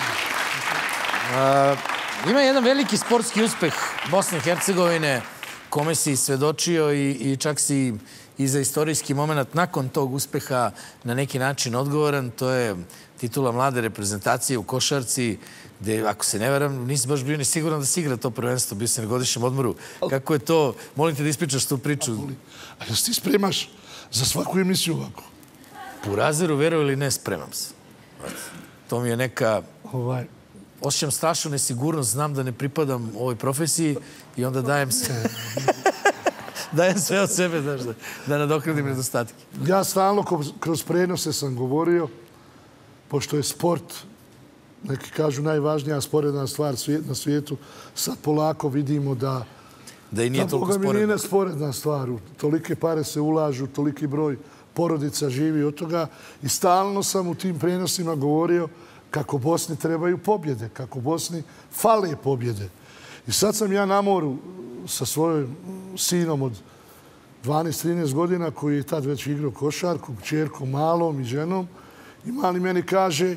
Ima jedan veliki sportski uspeh Bosne i Hercegovine, kome si svedočio i čak si i za istorijski moment nakon tog uspeha na neki način odgovoran. To je titula mlade reprezentacije u košarci, gde, ako se ne varam, nisi baš bio ni siguran da si igra to prvenstvo, bio si na godišnjem odmoru. Kako je to? Molim te da ispričaš tu priču. A jesi ti spremaš za svaku emisiju ovako? U Razeru, veruj ili ne, spremam se. To mi je neka... Osjećam strašnu nesigurnost, znam da ne pripadam ovoj profesiji i onda dajem se... Dajem sve od sebe, znaš, da nadoknadim nedostatke. Ja stalno kroz prenose sam govorio, pošto je sport, neki kažu, najvažnija sporedna stvar na svijetu, sad polako vidimo da... Da i nije toliko sporedna. Da, Boga mi nije sporedna stvar. Tolike pare se ulažu, toliki broj porodica živi od toga i stalno sam u tim prenosima govorio kako Bosni trebaju pobjede, kako Bosni fale pobjede. I sad sam ja na moru sa svojim sinom od dvanaest trinaest godina, koji je tad već igrao košarku, kćerkom malom i ženom, i mali meni kaže,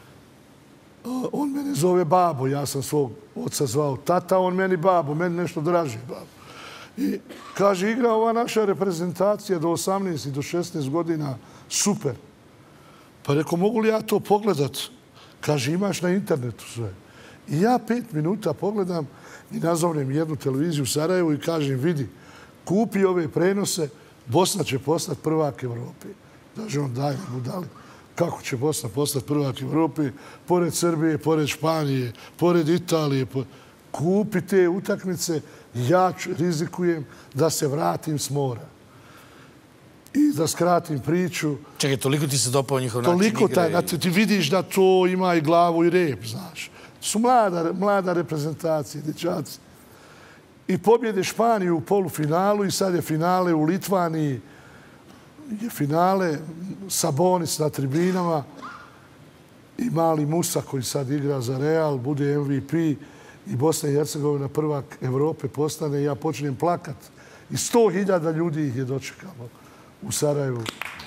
on mene zove babo, ja sam svog oca zvao tata, on meni babo, meni nešto draže babo. I kaže, igra ova naša reprezentacija do osamnaest i do šesnaest godina, super. Pa rekao, mogu li ja to pogledat? Kaže, imaš na internetu sve. I ja pet minuta pogledam i nazovnem jednu televiziju u Sarajevu i kažem, vidi, kupi ove prenose, Bosna će postati prvak Evrope. Kaže on, daj mu dali. Kako će Bosna postati prvak Evrope? Pored Srbije, pored Španije, pored Italije. Kupi te utakmice, ja rizikujem da se vratim s mora. I da skratim priču. Čekaj, toliko ti se dopao njihov način igre? Toliko taj, ti vidiš da to ima i glavu i rep, znaš. Su mlada reprezentacija, dječaci. I pobjede Španiju u polufinalu i sad je finale u Litvaniji. Je finale, Sabonis na tribinama i mali Musa koji sad igra za Real, bude M V P i Bosna i Hercegovina prvak Evrope postane i ja počnem plakat. I sto hiljada ljudi ih je dočekalo u Sarajevu.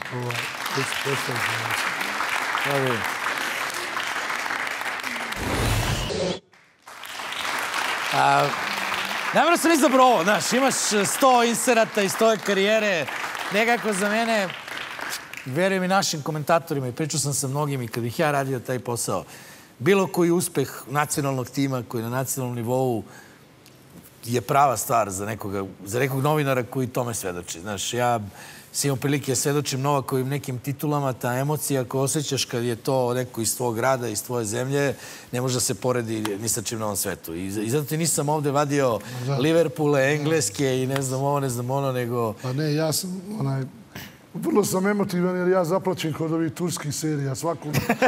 Namjerno sam izabrao ovo, znaš, imaš sto inserata iz tvoje karijere, nekako za mene, verujem i našim komentatorima i pričao sam sa mnogim i kad bih ja radio taj posao, bilo koji uspeh nacionalnog tima koji na nacionalnom nivou je prava stvar za nekoga, za nekog novinara koji tome svedoči. Znaš, ja si imam prilike da svedočim Novakovim nekim titulama, ta emocija koju osjećaš kad je to neko iz tvojeg grada, iz tvoje zemlje, ne može da se poredi ni sa čim na ovom svetu. I zato ti nisam ovde vadio Liverpoole, Engleske i ne znam ovo, ne znam ono, nego... Pa ne, ja sam, onaj, vrlo sam emotivan jer ja zaplaćem kod ovih turskih serija, svaku...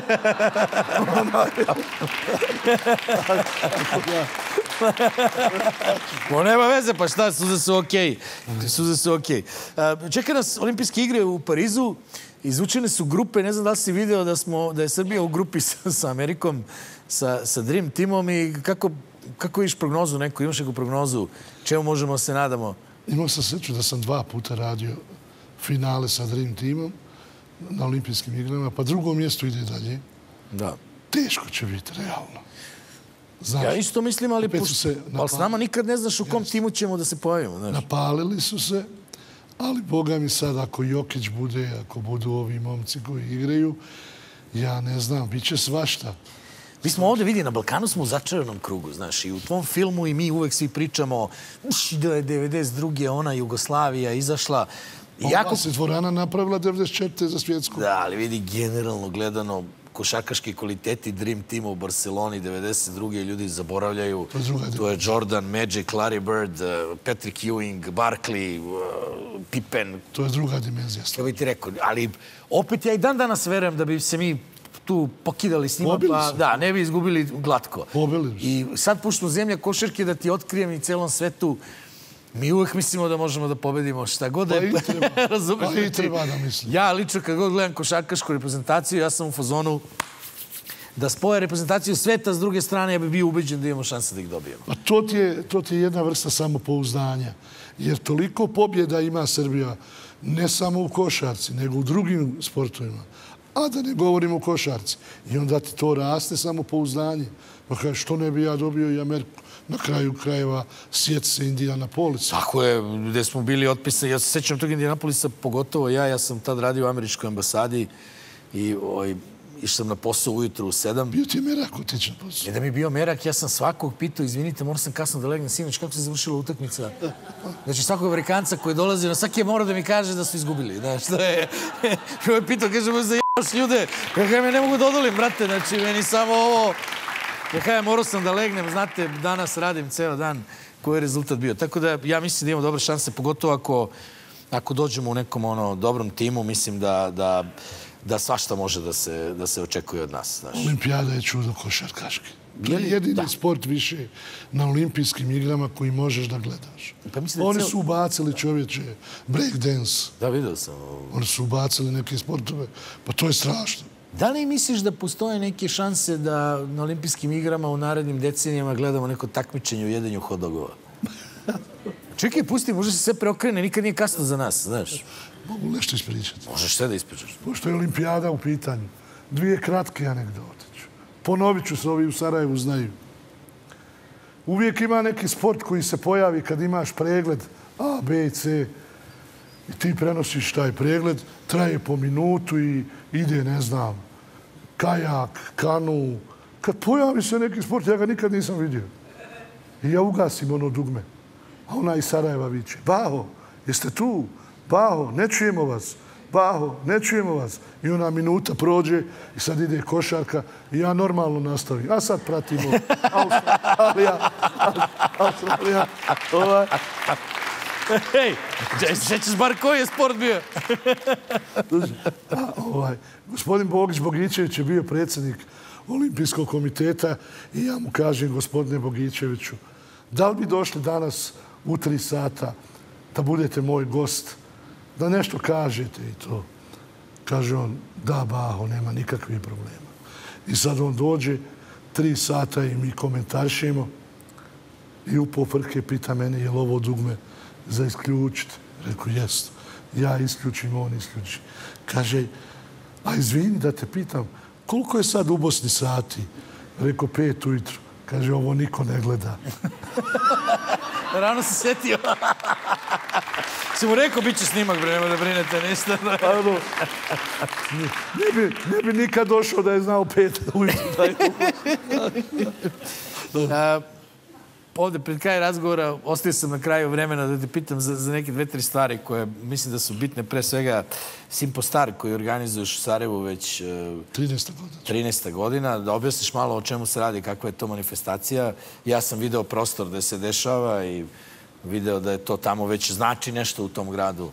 Mo nema veze, pa šta, suze su okej. Suze su okej. Čeka nas olimpijske igre u Parizu. Izvučene su grupe, ne znam da li si video da je Srbija u grupi sa Amerikom, sa Dream Teamom i kako vidiš prognozu neku, imaš neku prognozu, čemu možemo se nadamo? Imao sam sreću da sam dva puta radio finale sa Dream Teamom na olimpijskim igrama, pa drugo mjesto ide dalje. Da. Teško će biti, realno. Ja isto mislim, ali s nama nikad ne znaš u kom timu ćemo da se pojavimo. Napalili su se, ali Boga mi sad, ako Jokić bude, ako budu ovi momci koji igraju, ja ne znam, bit će svašta. Mi smo ovdje vidjeli, na Balkanu smo u začaranom krugu, znaš, i u tvom filmu i mi uvek svi pričamo da je devedeset druge ona Jugoslavija izašla. Ova se dvorana napravila devedeset četvrte za svjetsku. Da, ali vidi, generalno gledano, košarkaški kvaliteti Dream Teama u Barceloni devedeset druge ljudi zaboravljaju. To je Jordan, Magic, Larry Bird, Patrick Ewing, Barkley, Pippen. To je druga dimenzija. Što bi ti rekao, ali opet ja i dan danas verujem da bi se mi tu pokidali s njima, pa da, ne bi izgubili glatko. Pobili. I sad puštu zemlja košarke da ti otkrijem i celom svetu, mi uvek mislimo da možemo da pobedimo šta god da je. Pa i treba. Pa i treba da mislim. Ja lično kad god gledam košarkašku reprezentaciju, ja sam u fazonu da spoje reprezentaciju sveta, s druge strane ja bih bio ubeđen da imamo šanse da ih dobijemo. Pa to ti je, to ti je jedna vrsta samopouzdanja. Jer toliko pobjeda ima Srbija, ne samo u košarci, nego u drugim sportovima. A da ne govorimo o košarci. I onda ti to raste samopouzdanje. Pa kaže, što ne bi ja dobio i Ameriku? Na kraju krajeva sjeti se Indianapolisa. Tako je, gde smo bili otpisani. Ja se sećam tog Indianapolisa, pogotovo ja. Ja sam tad radio u američkoj ambasadi i išao sam na posao ujutru u sedam. Bio ti je merak otići na posao. I da mi je bio merak, ja sam svakog pitao, izvinite, moram sam kasno da legnem, sinoć, kako se završila utakmica? Znači, svakog Amerikanca koji dolazi, na svaki je morao da mi kaže da su izgubili. Znaš, to je... Ovo je pitao, kaže, možda zajebaš ljude. Ja kaj me ne mogu da odolim, brate, znači, meni samo ovo... Ja kaj, morao sam da legnem, znate, danas radim ceo dan, koji je rezultat bio. Tako da, ja mislim da imamo dobre šanse, pogotovo ako, ako dođemo u nekom ono, dobrom timu, mislim da... da da svašta može da se, da se očekuje od nas. Znaš. Olimpijada je čudo košarkaški. To je jedini sport više na olimpijskim igrama koji možeš da gledaš. Pa mislim da Oni cel... su ubacili, čovječe, breakdance. Da, vidio sam. Oni su ubacili neke sportove. Pa to je strašno. Da li misliš da postoje neke šanse da na olimpijskim igrama u narednim decenijama gledamo neko takmičenje u jedenju hot dogova? Čekaj, pusti, možda se sve preokrene, nikad nije kasno za nas, znaš. Mogu nešto ispričati. Možeš sve da ispričaš. Pošto je olimpijada u pitanju, dvije kratke anegdote ću. Ponovit ću se, ovi u Sarajevu znaju. Uvijek ima neki sport koji se pojavi kad imaš pregled A, B i C i ti prenosiš taj pregled, traje po minutu i ide, ne znam, kajak, kanu. Kad pojavi se neki sport, ja ga nikad nisam vidio. I ja ugasim ono dugme. A ona iz Sarajeva viče, Baho, jeste tu? Baho, ne čujemo vas. Baho, ne čujemo vas. I ona minuta prođe i sad ide košarka i ja normalno nastavim. A sad pratimo Australija, Australija, ovaj. Hej, šećeš bar koji je sport bio? ovaj, gospodin Bogić Bogićević je bio predsjednik Olimpijskog komiteta i ja mu kažem, gospodine Bogićeviću, da li bi došli danas u tri sata da budete moj gost, da nešto kažete i to. Kaže on, da, Baho, nema nikakvih problema. I sad on dođe, tri sata i mi komentaršimo i u pofrke pita mene, je li ovo dugme za isključiti? Rekao, jest. Ja isključim, on isključi. Kaže, a izvini da te pitam, koliko je sad u Bosni sati? Rekao, pet ujutru. Kaže, ovo niko ne gleda. Rano se sjetio. Si mu rekao, bit će snimak, bre, nema da brinete ništa. Ne bi, ne bi nikad došao da je znao pet ujutru. Ovdje, pred kraj razgovora, ostavio sam na kraju vremena da te pitam za, za neke dve, tri stvari koje mislim da su bitne. Pre svega, Simpostar koji organizuješ u Sarajevu već trinaesta godina. trinaesta godina. Da objasniš malo o čemu se radi, kakva je to manifestacija. Ja sam video prostor gde se dešava i video da je to tamo već znači nešto u tom gradu.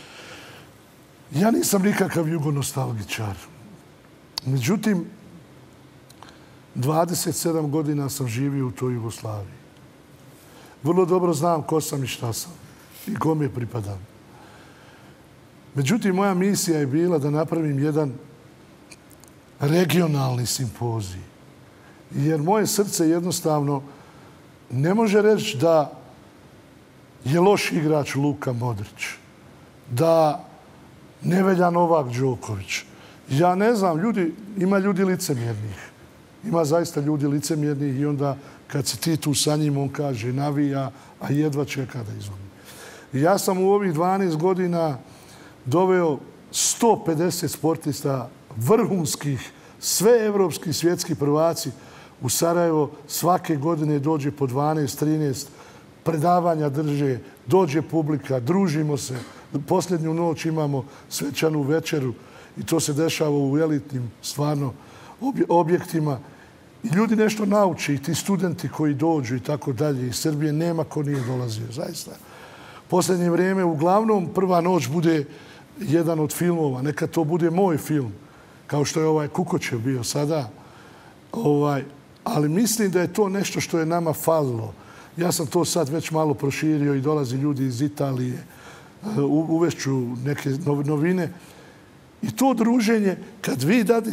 Ja nisam nikakav jugonostalgičar. Međutim, dvadeset sedam godina sam živio u toj Jugoslaviji. Vrlo dobro znam ko sam i šta sam i kome pripadam. Međutim, moja misija je bila da napravim jedan regionalni simpozij. Jer moje srce jednostavno ne može reći da je loš igrač Luka Modrić, da ne velja Novak Đoković. Ja ne znam, ljudi, ima ljudi licemjernih. Ima zaista ljudi licemjernih i onda kad si ti tu sa njim, on kaže navija, a jedva čeka da izgubi. Ja sam u ovih dvanaest godina doveo sto pedeset sportista vrhunskih, sve evropski svjetski prvaci u Sarajevo. Svake godine dođe po dvanaest trinaest predavanja drže, dođe publika, družimo se. Posljednju noć imamo svečanu večeru i to se dešava u elitnim stvarno objektima. I ljudi nešto nauči, i ti studenti koji dođu i tako dalje. Iz Srbije nema ko nije dolazio, zaista. Posljednje vrijeme, uglavnom, prva noć bude jedan od filmova. Neka to bude moj film, kao što je ovaj Kukoćev bio sada. Ovaj, ali mislim da je to nešto što je nama falilo. Ja sam to sad već malo proširio i dolazi ljudi iz Italije. Uvešću neke novine. I to druženje, kad vi dadite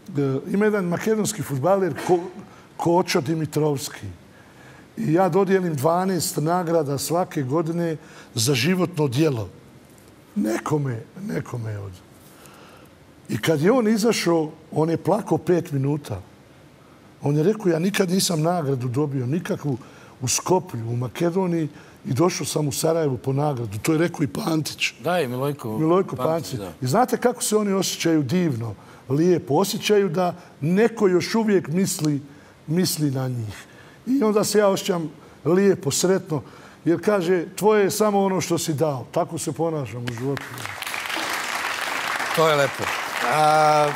ima jedan makedonski fudbaler Kočo Dimitrovski. I ja dodijelim dvanaest nagrada svake godine za životno djelo. Nekome, nekome od. I kad je on izašao, on je plakao pet minuta. On je rekao, ja nikad nisam nagradu dobio, nikakvu u Skoplju, u Makedoniji, i došao sam u Sarajevo po nagradu. To je rekao i Pantić. Da, i Milojko, Milojko Pantić. I znate kako se oni osjećaju divno, lijepo. Osjećaju da neko još uvijek misli, misli na njih. I onda se ja osjećam lijepo, sretno, jer kaže, tvoje je samo ono što si dao. Tako se ponašam u životu. To je lepo. A...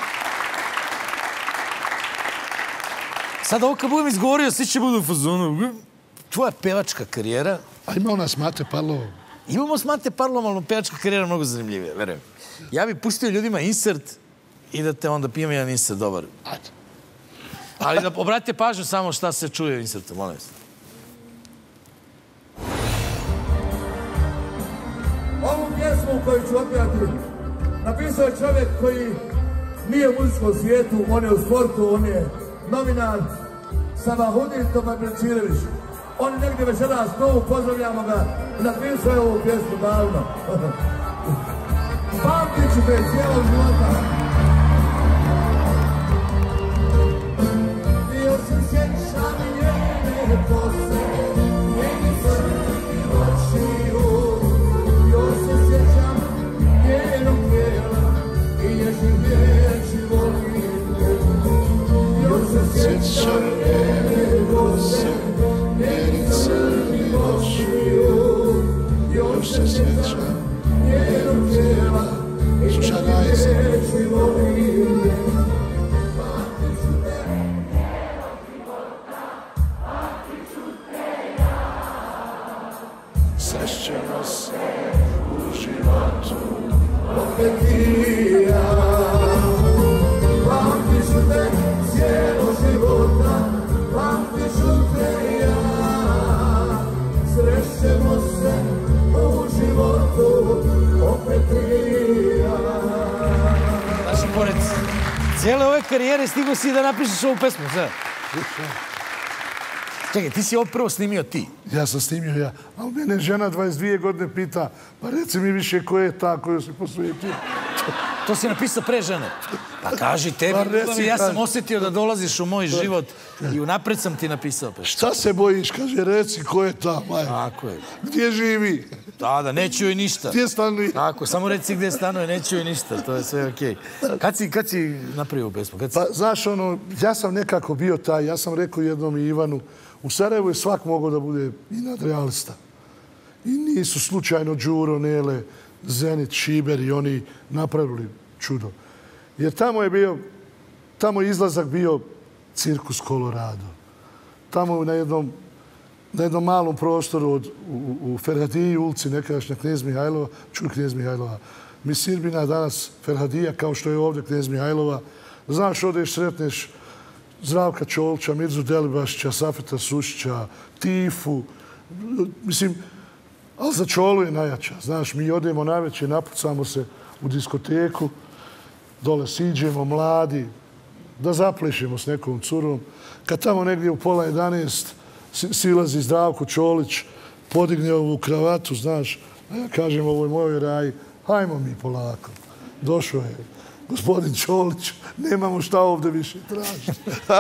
Sad ovo kad budem izgovorio, svi će budu u fazonu. Tvoja pevačka karijera... A ima ona s Mate Parlovom. Imamo s Mate Parlovom, ali pevačka karijera mnogo zanimljivija, verujem. Ja bih pustio ljudima insert i da te onda pijem jedan insert dobar. Ajde. Ali da obratite pažnju samo šta se čuje u insertu, molim vas. Ovu pjesmu koju ću otpjevati napisao je čovjek koji nije u muzičkom svijetu, on je u sportu, on je novinar Sabahudin Tomabrčirević. On je negdje večeras tu, pozdravljamo ga i napisao je ovu pjesmu davno. Pamtit ću te cijelog života. Još se sjećam njene kose, njeni crni očiju. Još se sjećam njenog tijela i nježnih riječi volim. Još se sjećam njene kose, njeni crni očiju. Još se sjećam njenog tijela i nježnih riječi volim. Srećemo se u životu, opet i ja. Pamtit ću te cijelo života, pamtit ću te ja. Srećemo se u životu, opet i ja. Znači, pored cijele ove karijere stigo si da napišeš ovu pesmu, sve? Čekaj, ti si ovo prvo snimio ti? Ja sam snimio ja. Ali mene žena dvadeset dvije godine pita, pa reci mi više ko je ta koju si posvetio. To si napisao pre žene? Pa kaži tebi, ja sam osjetio da dolaziš u moj život i unapred sam ti napisao pesmu. Šta se bojiš? Kaže, reci ko je ta, Maja. Tako je. Gdje živi? Da, da, neću joj ništa. Gdje stanuje? Tako, samo reci gdje stanuje, neću joj ništa, to je sve okej. Kad si, kad si napravio ovu pesmu? Pa, znaš, ono, ja sam nekako bio taj, ja sam rekao jednom i Ivanu, u Sarajevu je svak mogao da bude i nadrealista. I nisu slučajno Đuro, Nele, Zenit, Šiber i oni napravili čudo. Jer tamo je bio, tamo je izlazak bio cirkus Colorado. Tamo na jednom, na jednom malom prostoru od, u, u Ferhadiji ulici, nekadašnja Knez Mihajlova, čuj Knez Mihajlova, mi Sirbina danas Ferhadija, kao što je ovdje Knez Mihajlova. Znaš, odeš, sretneš Zdravka Čolića, Mirzu Delibašića, Safeta Sušića, Tifu. Mislim, ali za Čolu je najjača. Znaš, mi odemo najveće, napucamo se u diskoteku, dole siđemo, mladi, da zaplešimo s nekom curom. Kad tamo negdje u pola jedanaest silazi Zdravko Čolić, podigne ovu kravatu, znaš, a ja kažem, ovo je moj raj, hajmo mi polako. Došao je gospodin Čolić, nemamo šta ovdje više tražiti.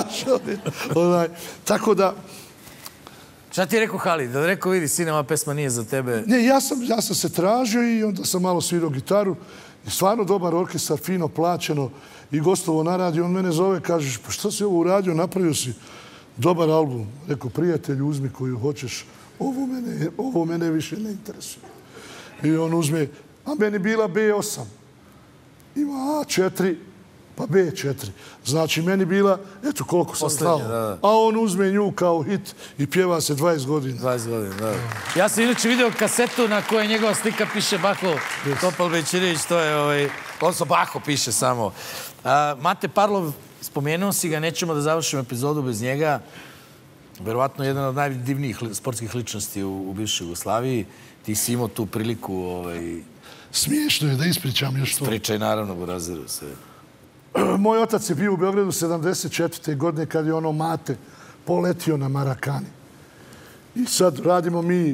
Tako da... Šta ti je rekao Halid? Da rekao, vidi, sine, ova pesma nije za tebe. Ne, ja sam, ja sam se tražio i onda sam malo svirao gitaru. I stvarno dobar orkestar, fino plaćeno i gostovo na radiju. On mene zove, kažeš, pa šta si ovo uradio? Napravio si dobar album. Rekao, prijatelj, uzmi koju hoćeš. Ovo mene, ovo mene više ne interesuje. I on uzme, a meni bila be osam. Ima a četiri, pa be četiri. Znači, meni bila, eto koliko sam stao. A on uzme nju kao hit i pjeva se dvadeset godina. dvadeset godina, da. Ja sam inače vidio kasetu na kojoj njegova slika piše Baho Topal Bećirević, to je, ovaj, odnosno Baho piše samo. Mate Parlov, spomenuo si ga, nećemo da završimo epizodu bez njega. Verovatno jedan od najdivnijih sportskih ličnosti u bivšoj Jugoslaviji. Ti si imao tu priliku... Smiješno je da ispričam još to. Ispričaj, naravno, Burazeru, sve. Moj otac je bio u Beogradu sedamdeset četvrte godine kad je ono Mate poletio na Marakani. I sad radimo mi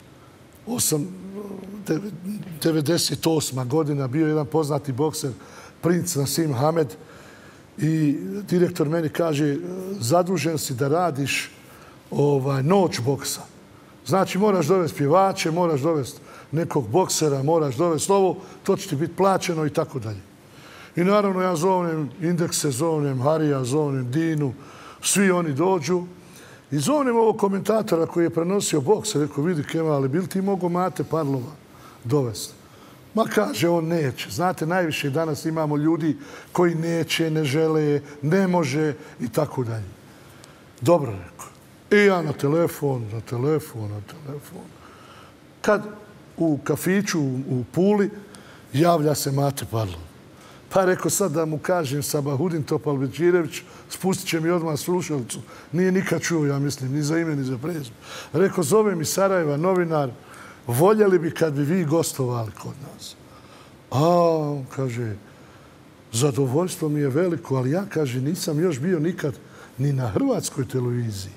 devedeset osma godina, bio jedan poznati bokser, princ Nasim Hamed, i direktor meni kaže, zadužen si da radiš noć boksa. Znači, moraš dovesti pjevače, moraš dovesti nekog boksera, moraš dovesti ovo, to će ti biti plaćeno i tako dalje. I naravno, ja zovnem Indekse, zovnem Harija, zovnem Dinu, svi oni dođu. I zovnem ovog komentatora koji je prenosio boks, rekao, vidi Kemal, ali bil ti mogo Mate Parlova dovesti? Ma kaže, on neće. Znate, najviše danas imamo ljudi koji neće, ne žele, ne može i tako dalje. Dobro, rekao. I ja na telefon, na telefon, na telefon. Kad u kafiću u Puli javlja se Mate Parlov. Pa rekao sad da mu kažem Sabahudin Topalbeđirević, spustit će mi odmah slušalicu. Nije nikad čuo, ja mislim, ni za ime, ni za prezime. Rekao, zove mi Sarajeva, novinar, voljeli bi kad bi vi gostovali kod nas. A, on kaže, zadovoljstvo mi je veliko, ali ja, kaže, nisam još bio nikad ni na hrvatskoj televiziji.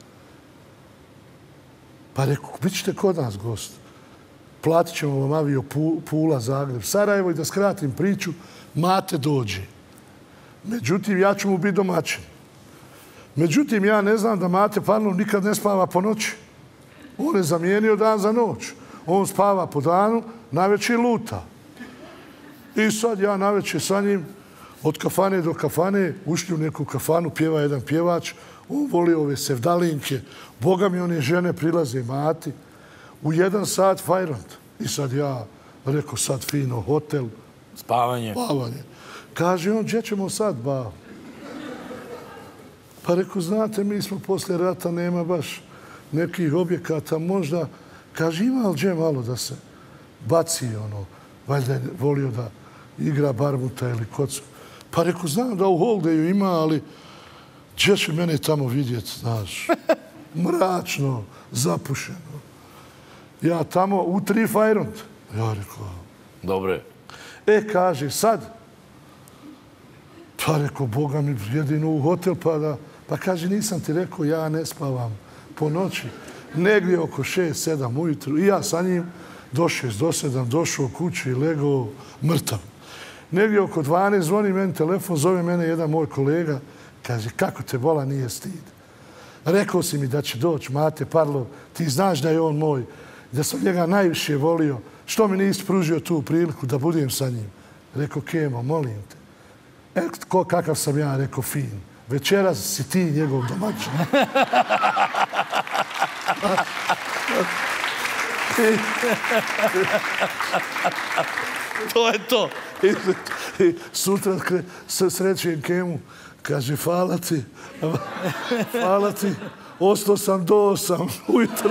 Pa rekao, bit ćete kod nas gost. Platit ćemo vam avio Pula, Zagreb, Sarajevo i da skratim priču, Mate dođe. Međutim, ja ću mu biti domaćin. Međutim, ja ne znam da Mate Parlov nikad ne spava po noći. On je zamijenio dan za noć. On spava po danu, navečer luta. I sad ja navečer sa njim, od kafane do kafane, ušli u neku kafanu, pjeva jedan pjevač, on voli ove sevdalinke, Boga mi one žene prilaze Mati, u jedan sat fajrant. I sad ja rekao, sad fino, hotel. Spavanje. Spavanje. Kaže on, gdje ćemo sad, ba? Pa rekao, znate, mi smo posle rata, nema baš nekih objekata, možda, kaže, ima li gdje malo da se baci, ono, valjda je volio da igra barbuta ili kocu. Pa rekao, znam da u Holdeju ima, ali gdje će mene tamo vidjeti, znaš, mračno, zapušeno. Ja tamo u tri fajront. Ja rekao... Dobre. E, kaže, sad, pa rekao, Boga mi, jedino u hotel, pa da... Pa kaže, nisam ti rekao, ja ne spavam po noći. Negdje oko šest, sedam ujutru. I ja sa njim do šest, do sedam, došao kući i legao mrtav. Negdje oko dvanaest zvoni meni telefon, zove mene jedan moj kolega, kaže, kako te bola, nije stid. Rekao si mi da će doći Mate Parlov, ti znaš da je on moj, da sam njega najviše volio. Što mi nisi pružio tu priliku da budem sa njim? Rekao, Kemo, molim te. E, kakav sam ja, rekao, fin. Večeras si ti njegov domaćin. To je to. I sutra se srećem Kemu, kaže, hvala ti, hvala ti, ostao sam do osam ujutro.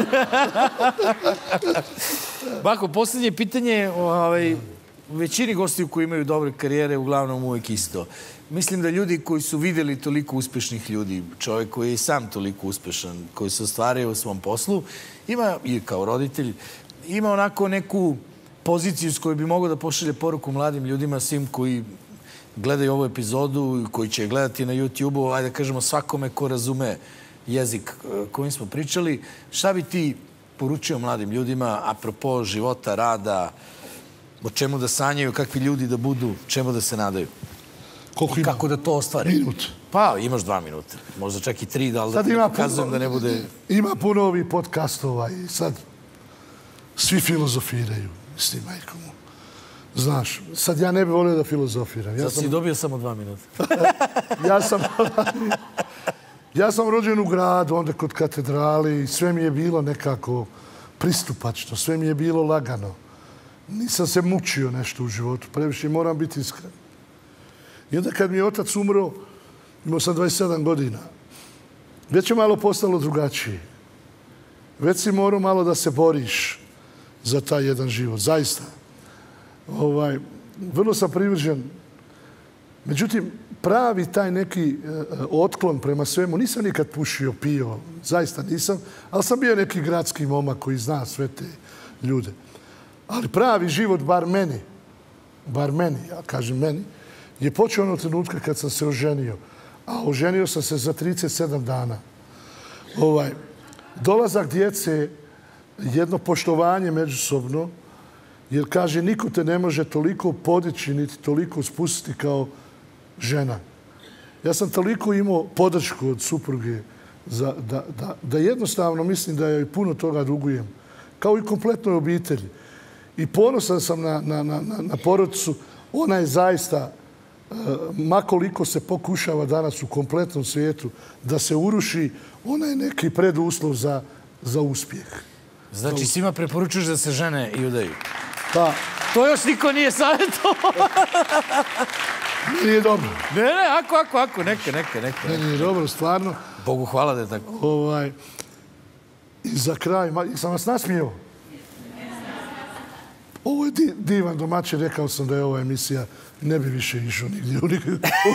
Bako, posljednje pitanje, u većini gostiju koji imaju dobre karijere, uglavnom uvijek isto. Mislim da ljudi koji su vidjeli toliko uspješnih ljudi, čovjek koji je sam toliko uspješan, koji se ostvaruje u svom poslu, ima, i kao roditelj, ima onako neku poziciju s kojoj bi mogao da pošalje poruku mladim ljudima, svim koji gledaju ovu epizodu, koji će gledati na YouTube-u, ajde da kažemo svakome ko razume jezik kojim smo pričali. Šta bi ti poručio mladim ljudima, apropo života, rada, o čemu da sanjaju, kakvi ljudi da budu, čemu da se nadaju? Kako da to ostvari? Minut. Pa, imaš dva minuta. Možda čak i tri, da li da ti pokazujem da ne bude... Ima puno ovih podcastova i sad svi filozofiraju, mislim, majko mu. Znaš, sad ja ne bih volio da filozofiram. Sad si dobio samo dva minuta. Ja sam... Ja sam rođen u gradu, onda kod katedrali i sve mi je bilo nekako pristupačno, sve mi je bilo lagano. Nisam se mučio nešto u životu, previše moram biti iskren. I onda kad mi je otac umro, imao sam dvadeset sedam godina, već je malo postalo drugačije. Već si morao malo da se boriš za taj jedan život, zaista. Ovaj, vrlo sam privržen. Međutim, pravi taj neki otklon prema svemu, nisam nikad pušio, pio, zaista nisam, ali sam bio neki gradski momak koji zna sve te ljude. Ali pravi život, bar meni, bar meni, ja kažem meni, je počeo onog trenutka kad sam se oženio. A oženio sam se za trideset sedam dana. Ovaj, dolazak djece, jedno poštovanje međusobno, jer kaže, niko te ne može toliko podići, niti toliko spustiti kao žena. Ja sam toliko imao podršku od supruge za, da, da, da jednostavno mislim da joj puno toga dugujem. Kao i kompletnoj obitelji. I ponosan sam na, na, na, na porodicu. Ona je zaista, makoliko se pokušava danas u kompletnom svijetu da se uruši, ona je neki preduslov za, za uspjeh. Znači, svima preporučuješ da se žene i udaju? Pa... To još niko nije savjetovao. Nije dobro. Ne, ne, ako, ako, ako, neka, neka, neka. Ne, nije dobro, stvarno. Bogu hvala da je tako. Ovaj, i za kraj, sam vas nasmijeo? Ovo je divan domaćin, rekao sam da je ova emisija, ne bi više išao nigdje u nikakvu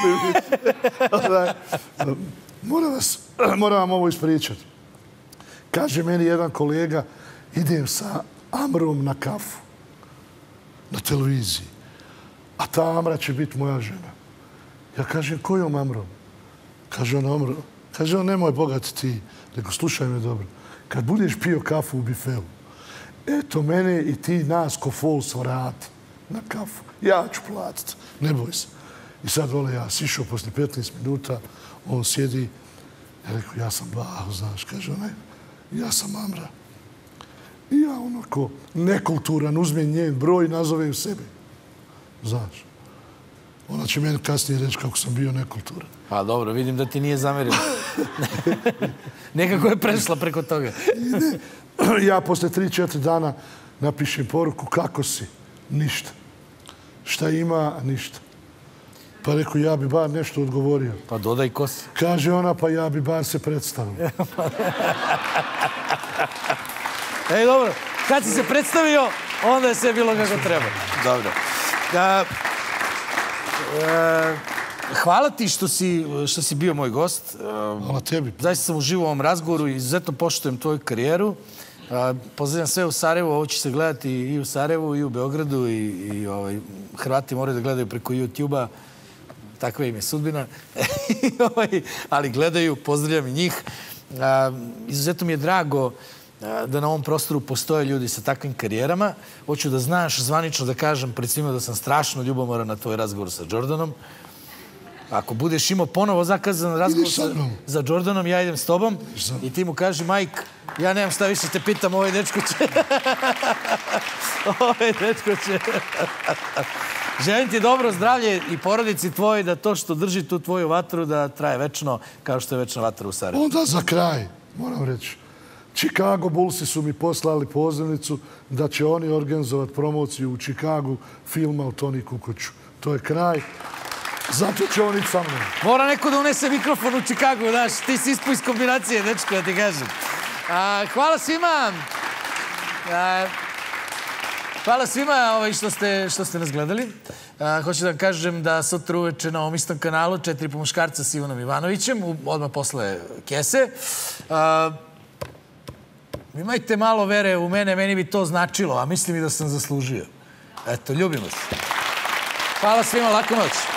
emisiju. Moram vas, moram vam ovo ispričati. Kaže meni jedan kolega, idem sa Amrom na kafu, na televiziji, a ta Amra će biti moja žena. Ja kažem, kojom Amrom? Kaže on, Amro, kaže on, nemoj bogati ti, nego slušaj me dobro. Kad budeš pio kafu u bifeu, eto mene i ti nas ko fol svrati na kafu. Ja ću platiti, ne boj se. I sad vole, ja sišao posle petnaest minuta, on sjedi, ja rekao, ja sam Baho, znaš, kaže onaj, ja sam Amra. I ja onako nekulturan, uzmem njen broj i nazovem sebe. Znaš, ona će meni kasnije reći kako sam bio nekulturan. Pa dobro, vidim da ti nije zamerila. Nekako je prešla preko toga. Ja posle tri četiri dana napišem poruku, kako si? Ništa. Šta ima? Ništa. Pa rekao, ja bi bar nešto odgovorio. Pa dodaj ko si. Kaže ona, pa ja bi bar se predstavio. Ej, dobro. Kad si se predstavio, onda je sve bilo kako treba. Dobro. Hvala ti što si, što si bio moj gost. Hvala tebi. Zaista sam uživao u ovom razgovoru i izuzetno poštujem tvoju karijeru. Pozdravljam sve u Sarajevu, ovo će se gledati i u Sarajevu i u Beogradu i, i ovaj, Hrvati moraju da gledaju preko YouTube-a. Takva im je sudbina. Ali gledaju, pozdravljam i njih. Izuzetno mi je drago da na ovom prostoru postoje ljudi sa takvim karijerama. Hoću da znaš, zvanično da kažem pred svima da sam strašno ljubomoran na tvoj razgovor sa Jordanom. Ako budeš imao ponovo zakazan razgovor za Jordanom, ja idem s tobom i ti mu kaži, Mike, ja nemam šta više te pitam, ovaj dečko će... Ovaj dečko će... Želim ti dobro zdravlje i porodici tvoj, da to što drži tu tvoju vatru da traje večno, kao što je večna vatra u Sarajevu. Onda za kraj, moram reći, Chicago Bullsi su mi poslali pozivnicu da će oni organizovati promociju u Chicagu filma o Toni Kukoću. To je kraj. Zato će on ići sa mnom. Mora neko da unese mikrofon u Chicagu, znaš, ti si ispo iz kombinacije, dečko, da ti kažem. Hvala svima. Hvala svima što ste nas gledali. Hoću da vam kažem da sutra uveče na ovom istom kanalu Četiri po muškarca s Ivanom Ivanovićem, odmah posle kese. Imajte malo vere u mene, meni bi to značilo, a mislim i da sam zaslužio. Eto, ljubimo se. Hvala svima, laku noć.